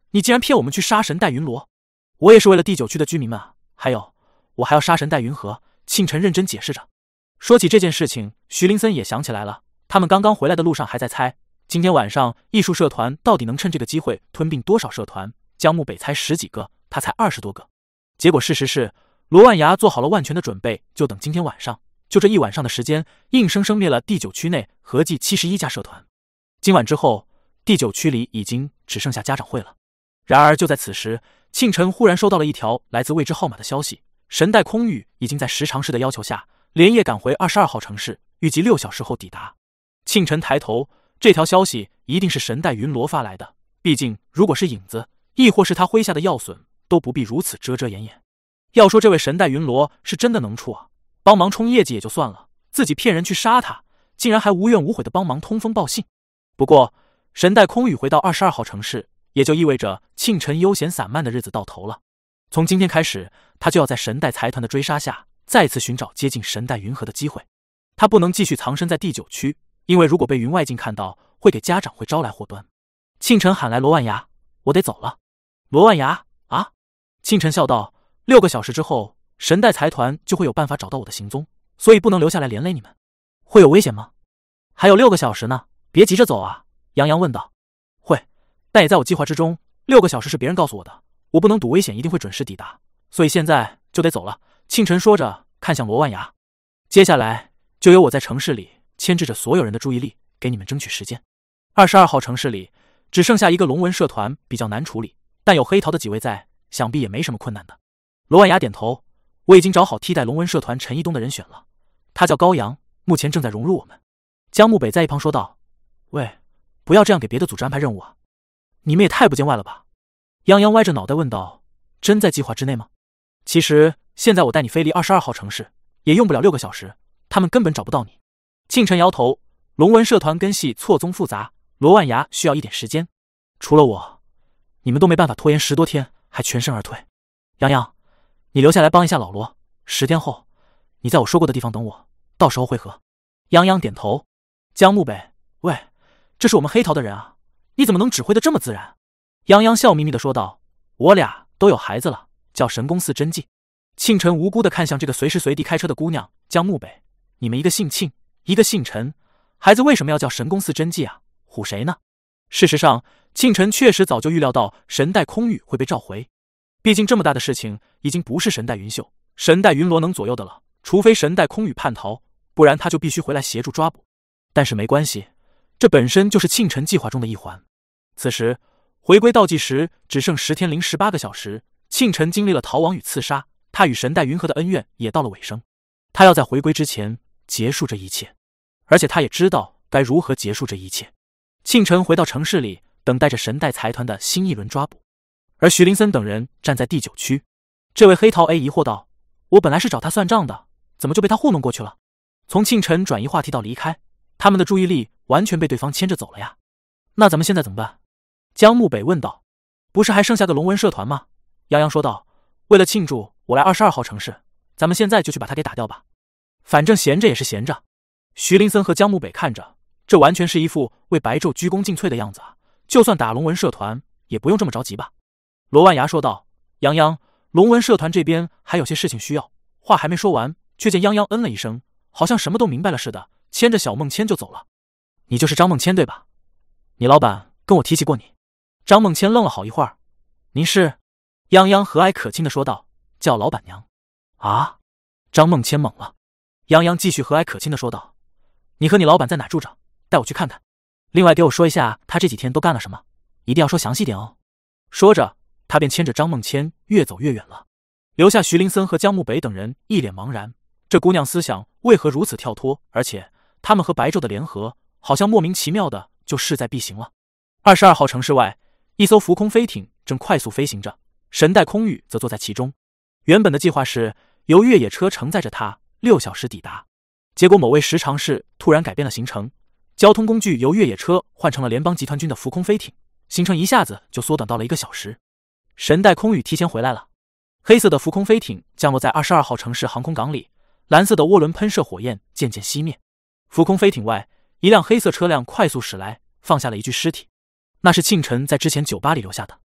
你竟然骗我们去杀神代云罗！我也是为了第9区的居民们啊，还有，我还要杀神代云河。庆晨认真解释着。说起这件事情，徐林森也想起来了，他们刚刚回来的路上还在猜，今天晚上艺术社团到底能趁这个机会吞并多少社团。江木北猜10几个，他才20多个。结果事实是，罗万牙做好了万全的准备，就等今天晚上。就这一晚上的时间，硬生生灭了第9区内合计71家社团。今晚之后，第9区里已经只剩下家长会了。然而就在此时，庆晨忽然收到了一条来自未知号码的消息，神代空域已经在时常市的要求下，连夜赶回22号城市，预计6小时后抵达。庆晨抬头，这条消息一定是神代云罗发来的，毕竟如果是影子，亦或是他麾下的药损，都不必如此遮遮掩掩。要说这位神代云罗是真的能处啊，帮忙冲业绩也就算了，自己骗人去杀他，竟然还无怨无悔的帮忙通风报信。不过神代空域回到22号城市，也就意味着庆晨悠闲散漫的日子到头了。从今天开始，他就要在神代财团的追杀下，再次寻找接近神代云河的机会。他不能继续藏身在第9区，因为如果被云外境看到，会给家长会招来祸端。庆晨喊来罗万牙，我得走了。罗万牙啊！庆晨笑道，6个小时之后，神代财团就会有办法找到我的行踪，所以不能留下来连累你们。会有危险吗？还有6个小时呢，别急着走啊。杨洋问道。会，但也在我计划之中。6个小时是别人告诉我的，我不能赌危险一定会准时抵达，所以现在就得走了。庆晨说着看向罗万牙，接下来就由我在城市里牵制着所有人的注意力，给你们争取时间。22号城市里只剩下一个龙纹社团比较难处理，但有黑桃的几位在，想必也没什么困难的。罗万牙点头，我已经找好替代龙纹社团陈一东的人选了，他叫高阳，目前正在融入我们。江木北在一旁说道，喂，不要这样给别的组织安排任务啊，你们也太不见外了吧。泱泱歪着脑袋问道，真在计划之内吗？其实现在我带你飞离22号城市也用不了6个小时，他们根本找不到你。庆晨摇头，龙纹社团根系错综复杂，罗万牙需要一点时间，除了我，你们都没办法拖延10多天还全身而退。洋洋，你留下来帮一下老罗，10天后你在我说过的地方等我，到时候会合。洋洋点头。江木北，喂，这是我们黑桃的人啊，你怎么能指挥得这么自然？洋洋笑眯眯地说道，我俩都有孩子了，叫神宫寺真纪。庆晨无辜地看向这个随时随地开车的姑娘。江木北，你们一个姓庆，一个姓陈，孩子为什么要叫神宫寺真纪啊？唬谁呢？事实上，庆晨确实早就预料到神代空域会被召回，毕竟这么大的事情已经不是神代云秀、神代云罗能左右的了，除非神代空域叛逃，不然他就必须回来协助抓捕。但是没关系，这本身就是庆晨计划中的一环。此时回归倒计时只剩10天零18个小时，庆晨经历了逃亡与刺杀，他与神代云河的恩怨也到了尾声，他要在回归之前结束这一切，而且他也知道该如何结束这一切。庆晨回到城市里，等待着神代财团的新一轮抓捕，而徐林森等人站在第9区。这位黑桃 A 疑惑道，我本来是找他算账的，怎么就被他糊弄过去了？从庆晨转移话题到离开，他们的注意力完全被对方牵着走了呀。那咱们现在怎么办？江木北问道。不是还剩下个龙纹社团吗？杨洋说道，为了庆祝我来22号城市，咱们现在就去把他给打掉吧，反正闲着也是闲着。徐林森和江木北看着，这完全是一副为白昼鞠躬尽瘁的样子啊，就算打龙纹社团也不用这么着急吧。罗万牙说道，泱泱，龙纹社团这边还有些事情需要。话还没说完，却见泱泱嗯了一声，好像什么都明白了似的，牵着小孟谦就走了。你就是张孟谦对吧？你老板跟我提起过你。张孟谦愣了好一会儿，您是？泱泱和蔼可亲地说道，叫老板娘。啊！张孟谦懵了。泱泱继续和蔼可亲地说道，你和你老板在哪住着？带我去看看。另外给我说一下他这几天都干了什么，一定要说详细点哦。说着，他便牵着张孟谦越走越远了，留下徐林森和江木北等人一脸茫然。这姑娘思想为何如此跳脱？而且他们和白昼的联合，好像莫名其妙的就势在必行了。22号城市外，一艘浮空飞艇正快速飞行着，神代空域则坐在其中。原本的计划是由越野车承载着他6小时抵达，结果某位时常士突然改变了行程，交通工具由越野车换成了联邦集团军的浮空飞艇，行程一下子就缩短到了1个小时。神代空域提前回来了，黑色的浮空飞艇降落在22号城市航空港里，蓝色的涡轮喷射火焰渐渐熄灭。浮空飞艇外，一辆黑色车辆快速驶来，放下了一具尸体，那是庆晨在之前酒吧里留下的。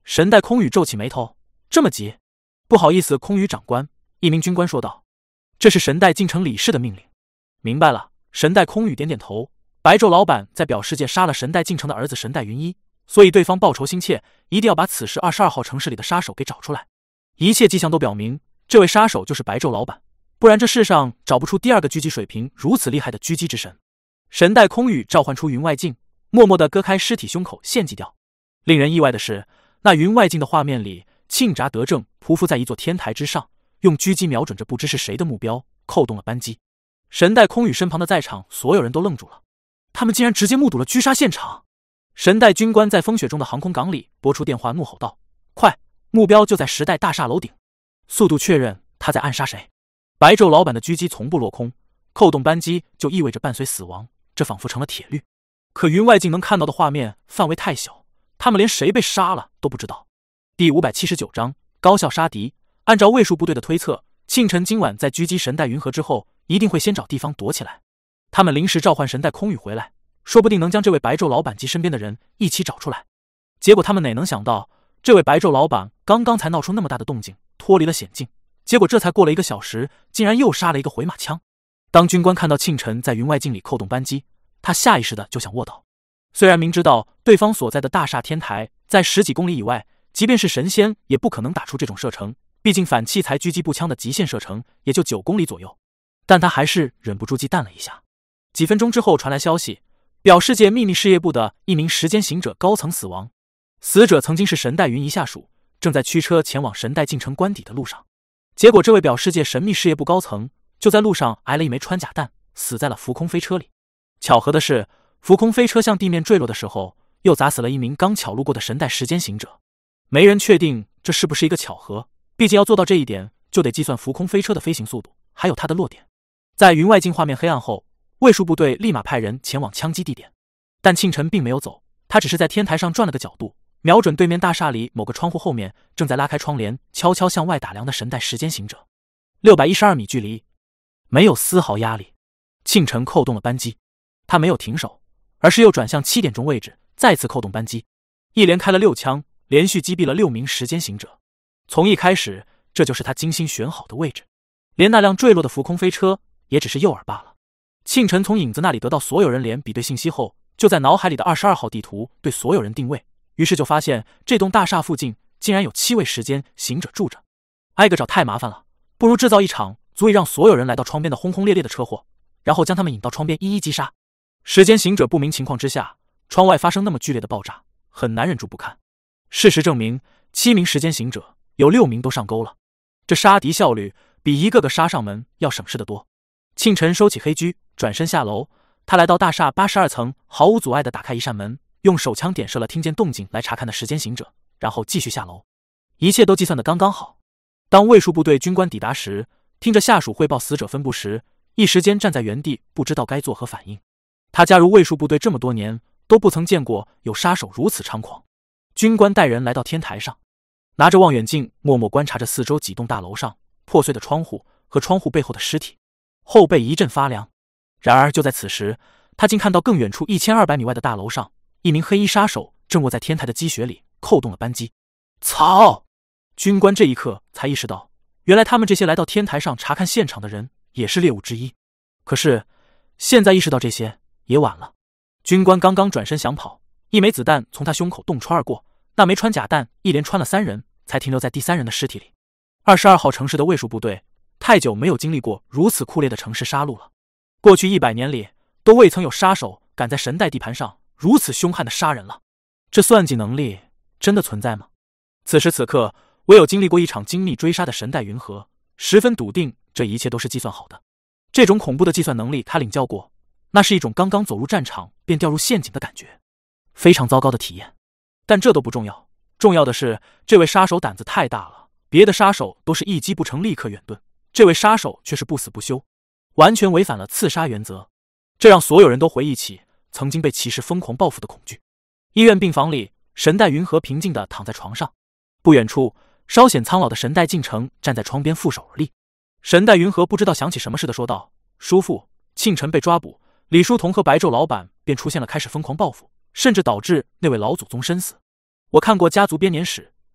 神代空羽皱起眉头，这么急？不好意思，空羽长官，一名军官说道，这是神代进城理事的命令。明白了，神代空羽点点头。白昼老板在表世界杀了神代进城的儿子神代云一，所以对方报仇心切，一定要把此时22号城市里的杀手给找出来。一切迹象都表明，这位杀手就是白昼老板，不然这世上找不出第二个狙击水平如此厉害的狙击之神。神代空羽召唤出云外镜，默默地割开尸体胸口献祭掉。令人意外的是，那云外镜的画面里，庆札德正匍匐在一座天台之上，用狙击瞄准着不知是谁的目标，扣动了扳机。神代空羽身旁的在场所有人都愣住了，他们竟然直接目睹了狙杀现场。神代军官在风雪中的航空港里拨出电话，怒吼道：“快，目标就在时代大厦楼顶，速度确认他在暗杀谁。”白昼老板的狙击从不落空，扣动扳机就意味着伴随死亡，这仿佛成了铁律。可云外镜能看到的画面范围太小，他们连谁被杀了都不知道。第579章高效杀敌。按照卫戍部队的推测，庆晨今晚在狙击神代云河之后，一定会先找地方躲起来。他们临时召唤神代空羽回来，说不定能将这位白昼老板及身边的人一起找出来。结果他们哪能想到，这位白昼老板刚刚才闹出那么大的动静，脱离了险境，结果这才过了1个小时，竟然又杀了一个回马枪。当军官看到庆晨在云外镜里扣动扳机，他下意识的就想卧倒。虽然明知道对方所在的大厦天台在10几公里以外，即便是神仙也不可能打出这种射程，毕竟反器材狙击步枪的极限射程也就9公里左右，但他还是忍不住忌惮了一下。几分钟之后传来消息，表世界秘密事业部的一名时间行者高层死亡，死者曾经是神代云一下属，正在驱车前往神代进城官邸的路上。结果这位表世界神秘事业部高层就在路上挨了一枚穿甲弹，死在了浮空飞车里。巧合的是，浮空飞车向地面坠落的时候，又砸死了一名刚巧路过的神代时间行者。没人确定这是不是一个巧合，毕竟要做到这一点，就得计算浮空飞车的飞行速度，还有它的落点。在云外镜画面黑暗后，卫戍部队立马派人前往枪击地点，但庆晨并没有走，他只是在天台上转了个角度，瞄准对面大厦里某个窗户后面正在拉开窗帘悄悄向外打量的神代时间行者。612米距离，没有丝毫压力。庆晨扣动了扳机，他没有停手，而是又转向7点钟位置，再次扣动扳机，一连开了6枪，连续击毙了6名时间行者。从一开始，这就是他精心选好的位置，连那辆坠落的浮空飞车也只是诱饵罢了。庆晨从影子那里得到所有人脸比对信息后，就在脑海里的22号地图对所有人定位，于是就发现这栋大厦附近竟然有7位时间行者住着。挨个找太麻烦了，不如制造一场足以让所有人来到窗边的轰轰烈烈的车祸，然后将他们引到窗边一一击杀。时间行者不明情况之下，窗外发生那么剧烈的爆炸，很难忍住不看。事实证明，7名时间行者有6名都上钩了，这杀敌效率比一个个杀上门要省事得多。庆晨收起黑狙，转身下楼。他来到大厦82层，毫无阻碍地打开一扇门，用手枪点射了听见动静来查看的时间行者，然后继续下楼。一切都计算得刚刚好。当卫戍部队军官抵达时，听着下属汇报死者分布时，一时间站在原地，不知道该作何反应。他加入卫戍部队这么多年，都不曾见过有杀手如此猖狂。军官带人来到天台上，拿着望远镜默默观察着四周几栋大楼上破碎的窗户和窗户背后的尸体，后背一阵发凉。然而就在此时，他竟看到更远处1200米外的大楼上，一名黑衣杀手正卧在天台的积雪里，扣动了扳机。操！军官这一刻才意识到，原来他们这些来到天台上查看现场的人也是猎物之一。可是现在意识到这些也晚了。军官刚刚转身想跑，一枚子弹从他胸口洞穿而过，那枚穿甲弹一连穿了3人，才停留在第3人的尸体里。22号城市的卫戍部队太久没有经历过如此酷烈的城市杀戮了。过去100年里，都未曾有杀手敢在神代地盘上如此凶悍的杀人了。这算计能力真的存在吗？此时此刻，唯有经历过一场精密追杀的神代云河，十分笃定这一切都是计算好的。这种恐怖的计算能力他领教过，那是一种刚刚走入战场便掉入陷阱的感觉，非常糟糕的体验。但这都不重要，重要的是这位杀手胆子太大了，别的杀手都是一击不成立刻远遁，这位杀手却是不死不休，完全违反了刺杀原则。这让所有人都回忆起曾经被骑士疯狂报复的恐惧。医院病房里，神代云河平静地躺在床上，不远处稍显苍老的神代进城站在窗边负手而立。神代云河不知道想起什么似的说道：“叔父，庆晨被抓捕，李叔同和白昼老板便出现了，开始疯狂报复，甚至导致那位老祖宗身死。我看过家族编年史，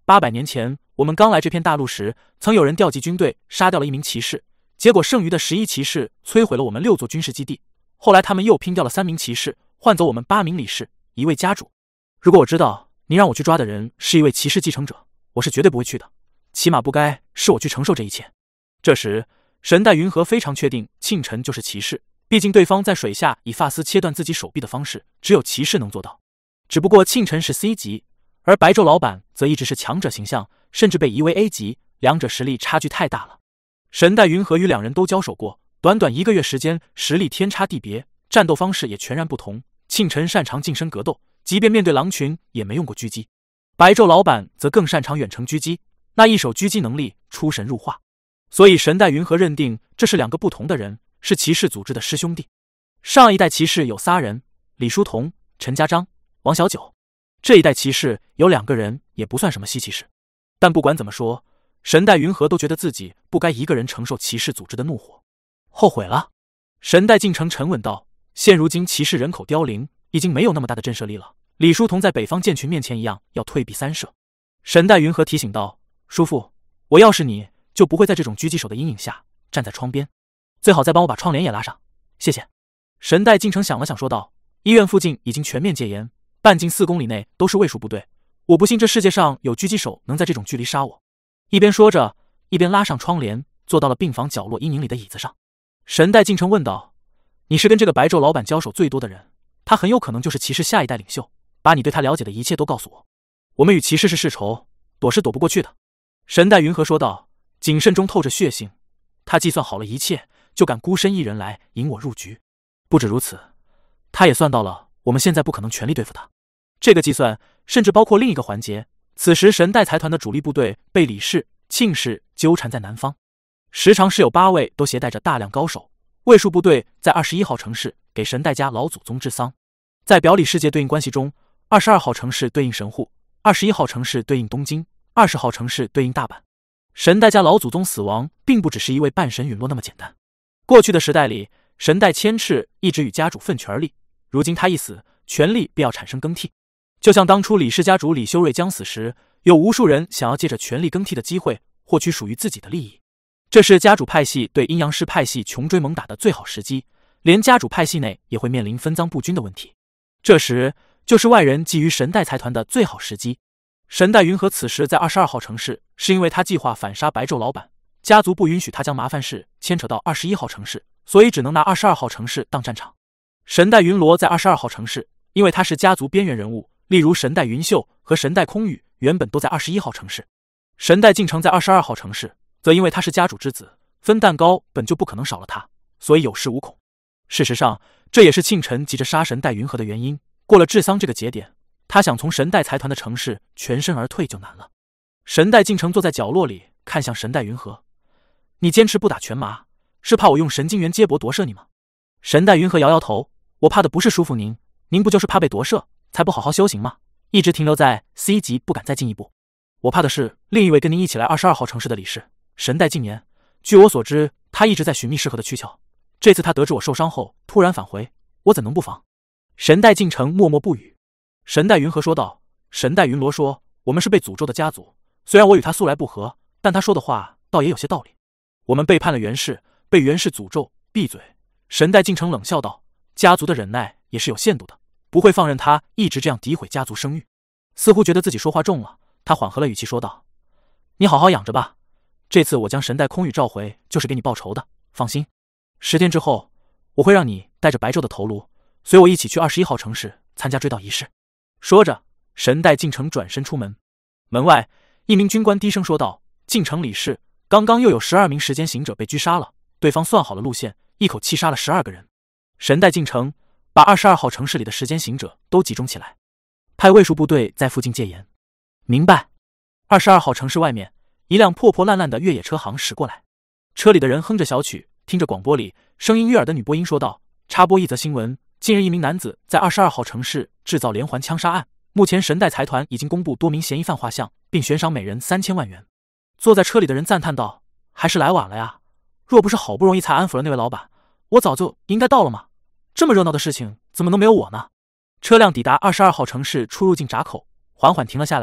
800年前我们刚来这片大陆时，曾有人调集军队杀掉了1名骑士，结果剩余的11骑士摧毁了我们6座军事基地。后来他们又拼掉了3名骑士，换走我们8名理事，1位家主。如果我知道您让我去抓的人是一位骑士继承者，我是绝对不会去的，起码不该是我去承受这一切。这时神代云和非常确定庆晨就是骑士，毕竟对方在水下以发丝切断自己手臂的方式，只有骑士能做到。只不过庆晨是 C 级，而白昼老板则一直是强者形象，甚至被移为 A 级，两者实力差距太大了。神代云和与2人都交手过，短短1个月时间，实力天差地别，战斗方式也全然不同。庆晨擅长近身格斗，即便面对狼群也没用过狙击，白昼老板则更擅长远程狙击，那一手狙击能力出神入化。所以神代云和认定这是2个不同的人，是骑士组织的师兄弟。上一代骑士有3人，李书同、陈家章、王小九，这一代骑士有2个人，也不算什么稀奇事。但不管怎么说，神代云和都觉得自己不该一个人承受骑士组织的怒火，后悔了。神代敬诚沉稳道，现如今骑士人口凋零，已经没有那么大的震慑力了，李书同在北方剑群面前一样要退避3舍。神代云和提醒道，叔父，我要是你就不会在这种狙击手的阴影下站在窗边，最好再帮我把窗帘也拉上，谢谢。神代敬诚想了想说道，医院附近已经全面戒严，半径4公里内都是卫戍部队，我不信这世界上有狙击手能在这种距离杀我。一边说着，一边拉上窗帘，坐到了病房角落阴影里的椅子上。神代敬诚问道，你是跟这个白昼老板交手最多的人，他很有可能就是骑士下一代领袖，把你对他了解的一切都告诉我。我们与骑士是世仇，躲是躲不过去的。神代云和说道，谨慎中透着血性，他计算好了一切，就敢孤身一人来引我入局。不止如此，他也算到了我们现在不可能全力对付他。这个计算甚至包括另一个环节，此时神代财团的主力部队被李氏、庆氏纠缠在南方，时常是有8位都携带着大量高手。卫戍部队在21号城市给神代家老祖宗治丧，在表里世界对应关系中，22号城市对应神户，21号城市对应东京，20号城市对应大阪。神代家老祖宗死亡并不只是一位半神陨落那么简单。过去的时代里，神代千赤一直与家主奋权而立，如今他一死，权力便要产生更替。就像当初李氏家主李修睿将死时，有无数人想要借着权力更替的机会获取属于自己的利益。这是家主派系对阴阳师派系穷追猛打的最好时机，连家主派系内也会面临分赃不均的问题。这时就是外人觊觎神代财团的最好时机。神代云和此时在22号城市，是因为他计划反杀白昼老板，家族不允许他将麻烦事牵扯到21号城市，所以只能拿22号城市当战场。神代云罗在22号城市，因为他是家族边缘人物，例如神代云秀和神代空羽原本都在21号城市。神代敬诚在22号城市，则因为他是家主之子，分蛋糕本就不可能少了他，所以有恃无恐。事实上，这也是庆晨急着杀神代云和的原因。过了治丧这个节点，他想从神代财团的城市全身而退就难了。神代敬诚坐在角落里，看向神代云和，你坚持不打全麻，是怕我用神经元接驳夺舍你吗？神代云和摇摇头，我怕的不是叔父您，您不就是怕被夺舍，才不好好修行吗？一直停留在 C 级，不敢再进一步。我怕的是另一位跟您一起来22号城市的理事神代敬年，据我所知，他一直在寻觅适合的躯壳。这次他得知我受伤后突然返回，我怎能不防？神代敬诚默默不语。神代云和说道，神代云罗说，我们是被诅咒的家族，虽然我与他素来不和，但他说的话倒也有些道理。我们背叛了袁氏，被袁氏诅咒，闭嘴。神代敬诚冷笑道，家族的忍耐也是有限度的，不会放任他一直这样诋毁家族声誉。似乎觉得自己说话重了，他缓和了语气说道，你好好养着吧，这次我将神代空羽召回，就是给你报仇的，放心。10天之后，我会让你带着白昼的头颅，随我一起去21号城市参加追悼仪式。说着，神代敬诚转身出门。门外，一名军官低声说道，敬诚理事，刚刚又有12名时间行者被狙杀了，对方算好了路线，一口气杀了12个人。神代敬诚把22号城市里的时间行者都集中起来，派卫戍部队在附近戒严。明白。22号城市外面，一辆破破烂烂的越野车行驶过来，车里的人哼着小曲，听着广播里声音悦耳的女播音说道，插播一则新闻，近日一名男子在22号城市制造连环枪杀案，目前神代财团已经公布多名嫌疑犯画像，并悬赏每人3000万元。坐在车里的人赞叹道，还是来晚了呀，若不是好不容易才安抚了那位老板，我早就应该到了嘛，这么热闹的事情怎么能没有我呢？车辆抵达22号城市出入境闸口，缓缓停了下来，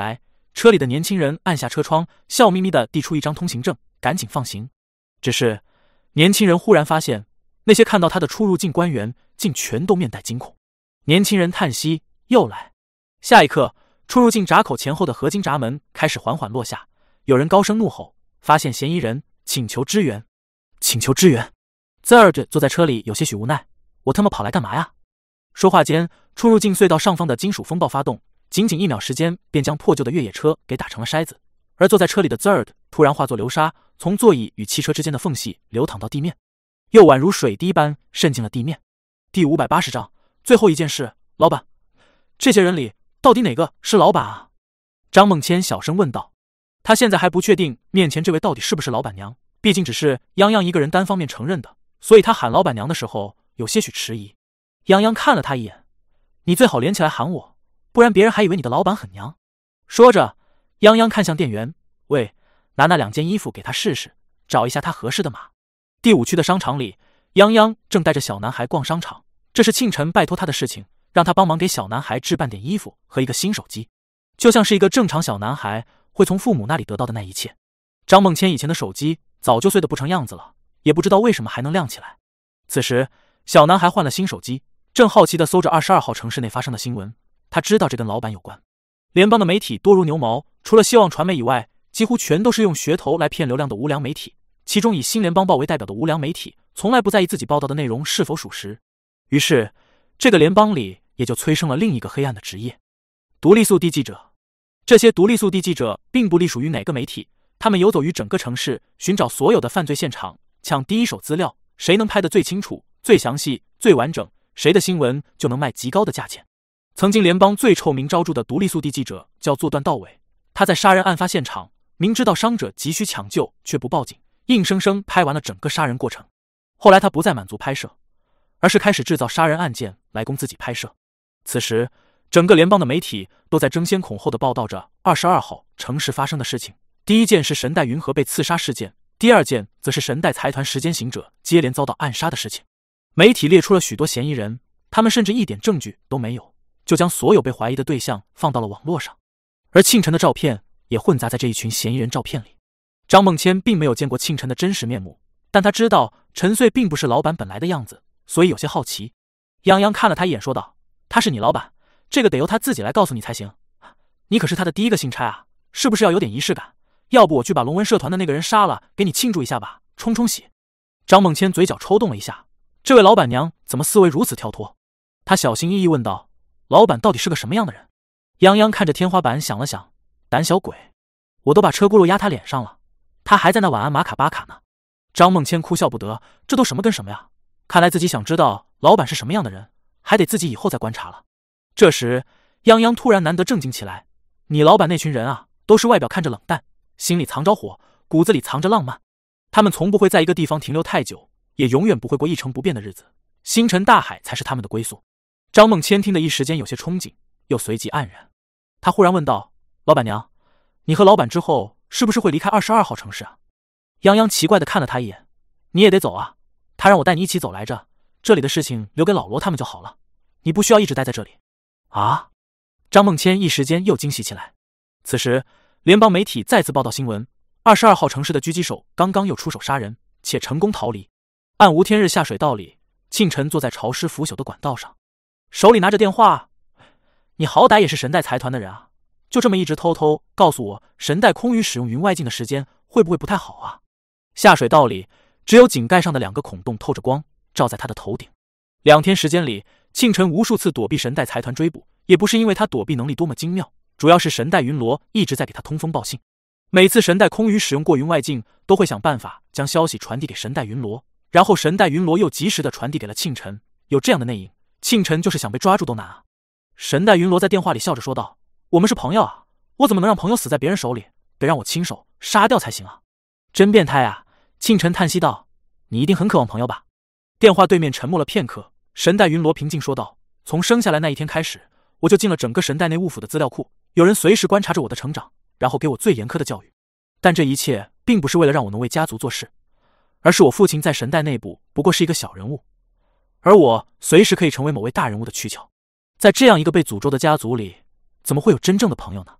车里的年轻人按下车窗，笑眯眯地递出一张通行证，赶紧放行。只是年轻人忽然发现，那些看到他的出入境官员竟全都面带惊恐。年轻人叹息，又来。下一刻，出入境闸口前后的合金闸门开始缓缓落下，有人高声怒吼，发现嫌疑人，请求支援，请求支援。Zerd坐在车里有些许无奈，我他妈跑来干嘛呀？说话间，出入境隧道上方的金属风暴发动，仅1秒时间便将破旧的越野车给打成了筛子，而坐在车里的 Zerd 突然化作流沙，从座椅与汽车之间的缝隙流淌到地面，又宛如水滴般渗进了地面。第580章，最后一件事，老板，这些人里到底哪个是老板啊？张梦千小声问道。他现在还不确定面前这位到底是不是老板娘，毕竟只是泱泱一个人单方面承认的，所以他喊老板娘的时候有些许迟疑。泱泱看了他一眼，你最好连起来喊我，不然别人还以为你的老板很娘。说着，泱泱看向店员，喂，拿那2件衣服给他试试，找一下他合适的码。第5区的商场里，泱泱正带着小男孩逛商场，这是庆晨拜托他的事情，让他帮忙给小男孩置办点衣服和一个新手机，就像是一个正常小男孩会从父母那里得到的那一切。张梦千以前的手机早就碎得不成样子了，也不知道为什么还能亮起来。此时小男孩换了新手机，正好奇地搜着22号城市内发生的新闻。他知道这跟老板有关。联邦的媒体多如牛毛，除了希望传媒以外，几乎全都是用噱头来骗流量的无良媒体，其中以新联邦报为代表的无良媒体从来不在意自己报道的内容是否属实。于是这个联邦里也就催生了另一个黑暗的职业——独立速递记者。这些独立速递记者并不隶属于哪个媒体，他们游走于整个城市，寻找所有的犯罪现场，抢第一手资料，谁能拍得最清楚、最详细、最完整，谁的新闻就能卖极高的价钱。曾经联邦最臭名昭著的独立速递记者叫做段道伟，他在杀人案发现场，明知道伤者急需抢救却不报警，硬生生拍完了整个杀人过程。后来他不再满足拍摄，而是开始制造杀人案件来供自己拍摄。此时整个联邦的媒体都在争先恐后地报道着22号城市发生的事情。第一件是神代云和被刺杀事件，第二件则是神代财团时间行者接连遭到暗杀的事情。媒体列出了许多嫌疑人，他们甚至一点证据都没有，就将所有被怀疑的对象放到了网络上，而庆晨的照片也混杂在这一群嫌疑人照片里。张梦千并没有见过庆晨的真实面目，但他知道陈穗并不是老板本来的样子，所以有些好奇。泱泱看了他一眼说道，他是你老板，这个得由他自己来告诉你才行，你可是他的第一个信差啊，是不是要有点仪式感？要不我去把龙纹社团的那个人杀了，给你庆祝一下吧，冲冲喜。张梦千嘴角抽动了一下，这位老板娘怎么思维如此跳脱？他小心翼翼问道，老板到底是个什么样的人？泱泱看着天花板想了想，胆小鬼，我都把车轱辘压他脸上了，他还在那晚安玛卡巴卡呢。张梦千哭笑不得，这都什么跟什么呀？看来自己想知道老板是什么样的人，还得自己以后再观察了。这时泱泱突然难得正经起来，你老板那群人啊，都是外表看着冷淡，心里藏着火，骨子里藏着浪漫，他们从不会在一个地方停留太久，也永远不会过一成不变的日子，星辰大海才是他们的归宿。张梦千听得一时间有些憧憬，又随即黯然。他忽然问道，老板娘，你和老板之后是不是会离开22号城市啊？泱泱奇怪地看了他一眼，你也得走啊，他让我带你一起走来着，这里的事情留给老罗他们就好了，你不需要一直待在这里。啊！张梦千一时间又惊喜起来。此时联邦媒体再次报道新闻，22号城市的狙击手刚刚又出手杀人，且成功逃离。暗无天日下水道里，庆晨坐在潮湿腐朽的管道上，手里拿着电话。你好歹也是神代财团的人啊，就这么一直偷偷告诉我神代空余使用云外镜的时间会不会不太好啊？下水道里只有井盖上的2个孔洞透着光，照在他的头顶。2天时间里，庆晨无数次躲避神代财团追捕，也不是因为他躲避能力多么精妙，主要是神代云罗一直在给他通风报信。每次神代空余使用过云外镜，都会想办法将消息传递给神代云罗，然后神代云罗又及时的传递给了庆晨。有这样的内应，庆晨就是想被抓住都难啊。神代云罗在电话里笑着说道，我们是朋友啊，我怎么能让朋友死在别人手里，得让我亲手杀掉才行啊。真变态啊。庆晨叹息道，你一定很渴望朋友吧。电话对面沉默了片刻，神代云罗平静说道，从生下来那一天开始，我就进了整个神代内务府的资料库，有人随时观察着我的成长，然后给我最严苛的教育。但这一切并不是为了让我能为家族做事，而是我父亲在神代内部不过是一个小人物，而我随时可以成为某位大人物的躯壳。在这样一个被诅咒的家族里，怎么会有真正的朋友呢？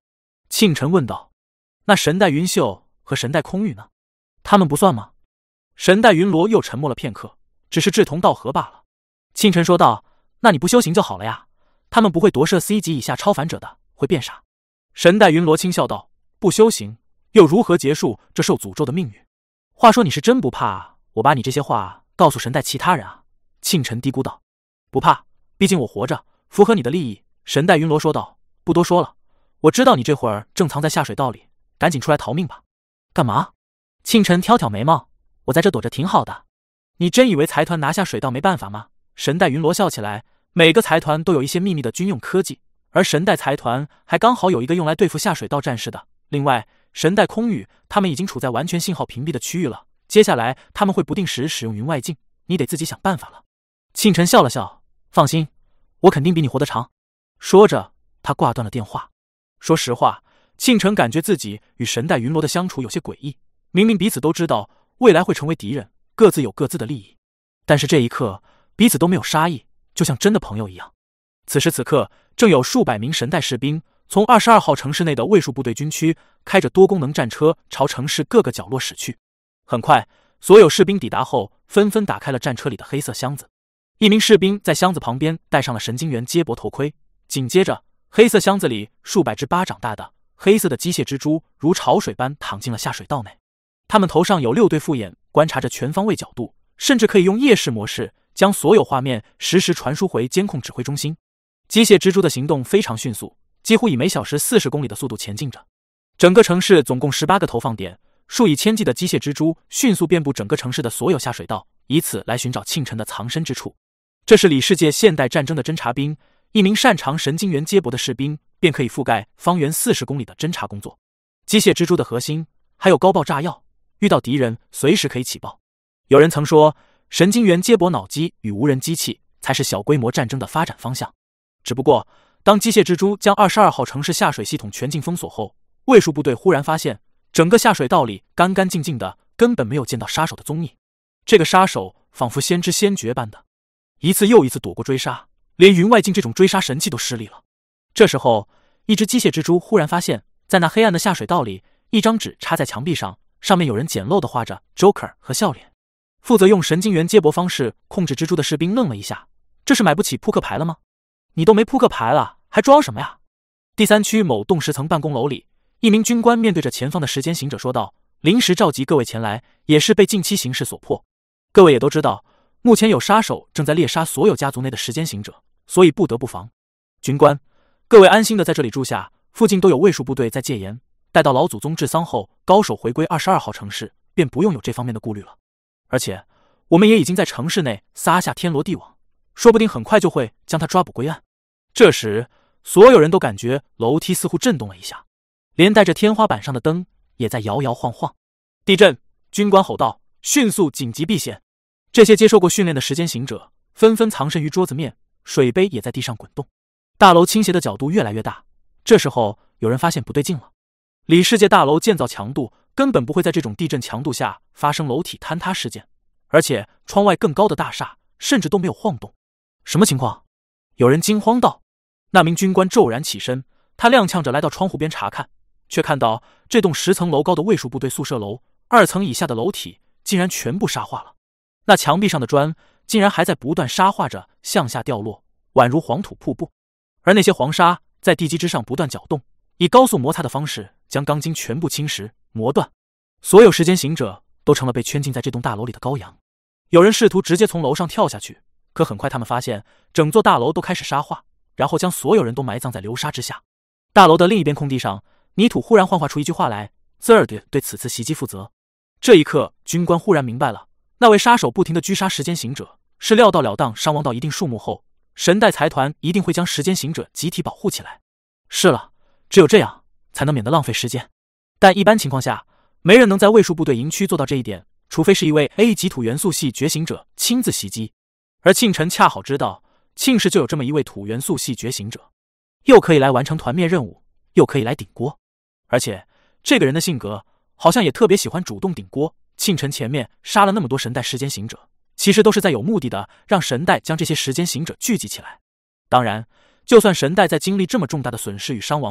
庆晨问道：“那神代云秀和神代空域呢？他们不算吗？”神代云罗又沉默了片刻，只是志同道合罢了。庆晨说道：“那你不修行就好了呀，他们不会夺舍 C 级以下超凡者的，会变傻。”神代云罗轻笑道：“不修行又如何结束这受诅咒的命运？话说你是真不怕我把你这些话告诉神代其他人啊？”庆晨嘀咕道：“不怕，毕竟我活着，符合你的利益。”神代云罗说道：“不多说了，我知道你这会儿正藏在下水道里，赶紧出来逃命吧。”“干嘛？”庆晨挑挑眉毛：“我在这躲着挺好的。你真以为财团拿下水道没办法吗？”神代云罗笑起来：“每个财团都有一些秘密的军用科技，而神代财团还刚好有一个用来对付下水道战士的。另外，神代空域他们已经处在完全信号屏蔽的区域了，接下来他们会不定时使用云外镜，你得自己想办法了。”庆晨笑了笑：“放心，我肯定比你活得长。”说着，他挂断了电话。说实话，庆晨感觉自己与神代云罗的相处有些诡异，明明彼此都知道未来会成为敌人，各自有各自的利益，但是这一刻彼此都没有杀意，就像真的朋友一样。此时此刻，正有数百名神代士兵从22号城市内的卫戍部队军区开着多功能战车朝城市各个角落驶去。很快，所有士兵抵达后，纷纷打开了战车里的黑色箱子。一名士兵在箱子旁边戴上了神经元接驳头盔，紧接着，黑色箱子里数百只巴掌大的黑色的机械蜘蛛如潮水般躺进了下水道内。他们头上有6对复眼，观察着全方位角度，甚至可以用夜视模式将所有画面实时传输回监控指挥中心。机械蜘蛛的行动非常迅速，几乎以每小时40公里的速度前进着。整个城市总共18个投放点，数以千计的机械蜘蛛迅速遍布整个城市的所有下水道，以此来寻找庆晨的藏身之处。这是里世界现代战争的侦察兵，一名擅长神经元接驳的士兵便可以覆盖方圆40公里的侦察工作。机械蜘蛛的核心还有高爆炸药，遇到敌人随时可以起爆。有人曾说，神经元接驳脑机与无人机器才是小规模战争的发展方向。只不过，当机械蜘蛛将22号城市下水系统全境封锁后，卫戍部队忽然发现，整个下水道里干干净净的，根本没有见到杀手的踪影。这个杀手仿佛先知先觉般的，一次又一次躲过追杀，连云外镜这种追杀神器都失利了。这时候，一只机械蜘蛛忽然发现，在那黑暗的下水道里，一张纸插在墙壁上，上面有人简陋地画着 Joker 和笑脸。负责用神经元接驳方式控制蜘蛛的士兵愣了一下，这是买不起扑克牌了吗？你都没扑克牌了，还装什么呀？第3区某栋10层办公楼里，一名军官面对着前方的时间行者说道：“临时召集各位前来，也是被近期形势所迫。各位也都知道，目前有杀手正在猎杀所有家族内的时间行者，所以不得不防。军官，各位安心的在这里住下，附近都有卫戍部队在戒严，待到老祖宗治丧后，高手回归22号城市，便不用有这方面的顾虑了。而且，我们也已经在城市内撒下天罗地网，说不定很快就会将他抓捕归案。”这时，所有人都感觉楼梯似乎震动了一下，连带着天花板上的灯也在摇摇晃晃。地震！军官吼道：“迅速紧急避险！”这些接受过训练的时间行者纷纷藏身于桌子面，水杯也在地上滚动。大楼倾斜的角度越来越大。这时候，有人发现不对劲了。里世界大楼建造强度根本不会在这种地震强度下发生楼体坍塌事件，而且窗外更高的大厦甚至都没有晃动。什么情况？有人惊慌道。那名军官骤然起身，他踉跄着来到窗户边查看，却看到这栋10层楼高的卫戍部队宿舍楼2层以下的楼体竟然全部沙化了。那墙壁上的砖竟然还在不断沙化着向下掉落，宛如黄土瀑布。而那些黄沙在地基之上不断搅动，以高速摩擦的方式将钢筋全部侵蚀磨断。所有时间行者都成了被圈禁在这栋大楼里的羔羊。有人试图直接从楼上跳下去，可很快他们发现整座大楼都开始沙化，然后将所有人都埋葬在流沙之下。大楼的另一边空地上，泥土忽然幻化出一句话来 ：“Third 对此次袭击负责。”这一刻，军官忽然明白了，那位杀手不停地狙杀时间行者，是料到了当伤亡到一定数目后，神代财团一定会将时间行者集体保护起来。是了，只有这样才能免得浪费时间。但一般情况下，没人能在卫戍部队营区做到这一点，除非是一位 A 级土元素系觉醒者亲自袭击。而庆晨恰好知道，庆氏就有这么一位土元素系觉醒者，又可以来完成团灭任务，又可以来顶锅。而且这个人的性格好像也特别喜欢主动顶锅。庆晨前面杀了那么多神代时间行者，其实都是在有目的的让神代将这些时间行者聚集起来。当然，就算神代在经历这么重大的损失与伤亡后，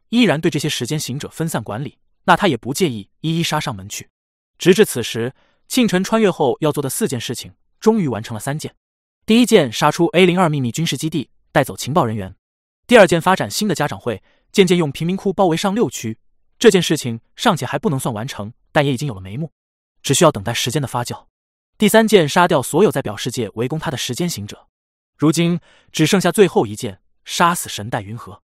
依然对这些时间行者分散管理，那他也不介意一一杀上门去。直至此时，庆晨穿越后要做的4件事情，终于完成了3件。第一件，杀出 A02 秘密军事基地，带走情报人员。第二件，发展新的家长会，渐渐用贫民窟包围上6区。这件事情尚且还不能算完成，但也已经有了眉目，只需要等待时间的发酵。第3件，杀掉所有在表世界围攻他的时间行者。如今只剩下最后一件，杀死神代云河。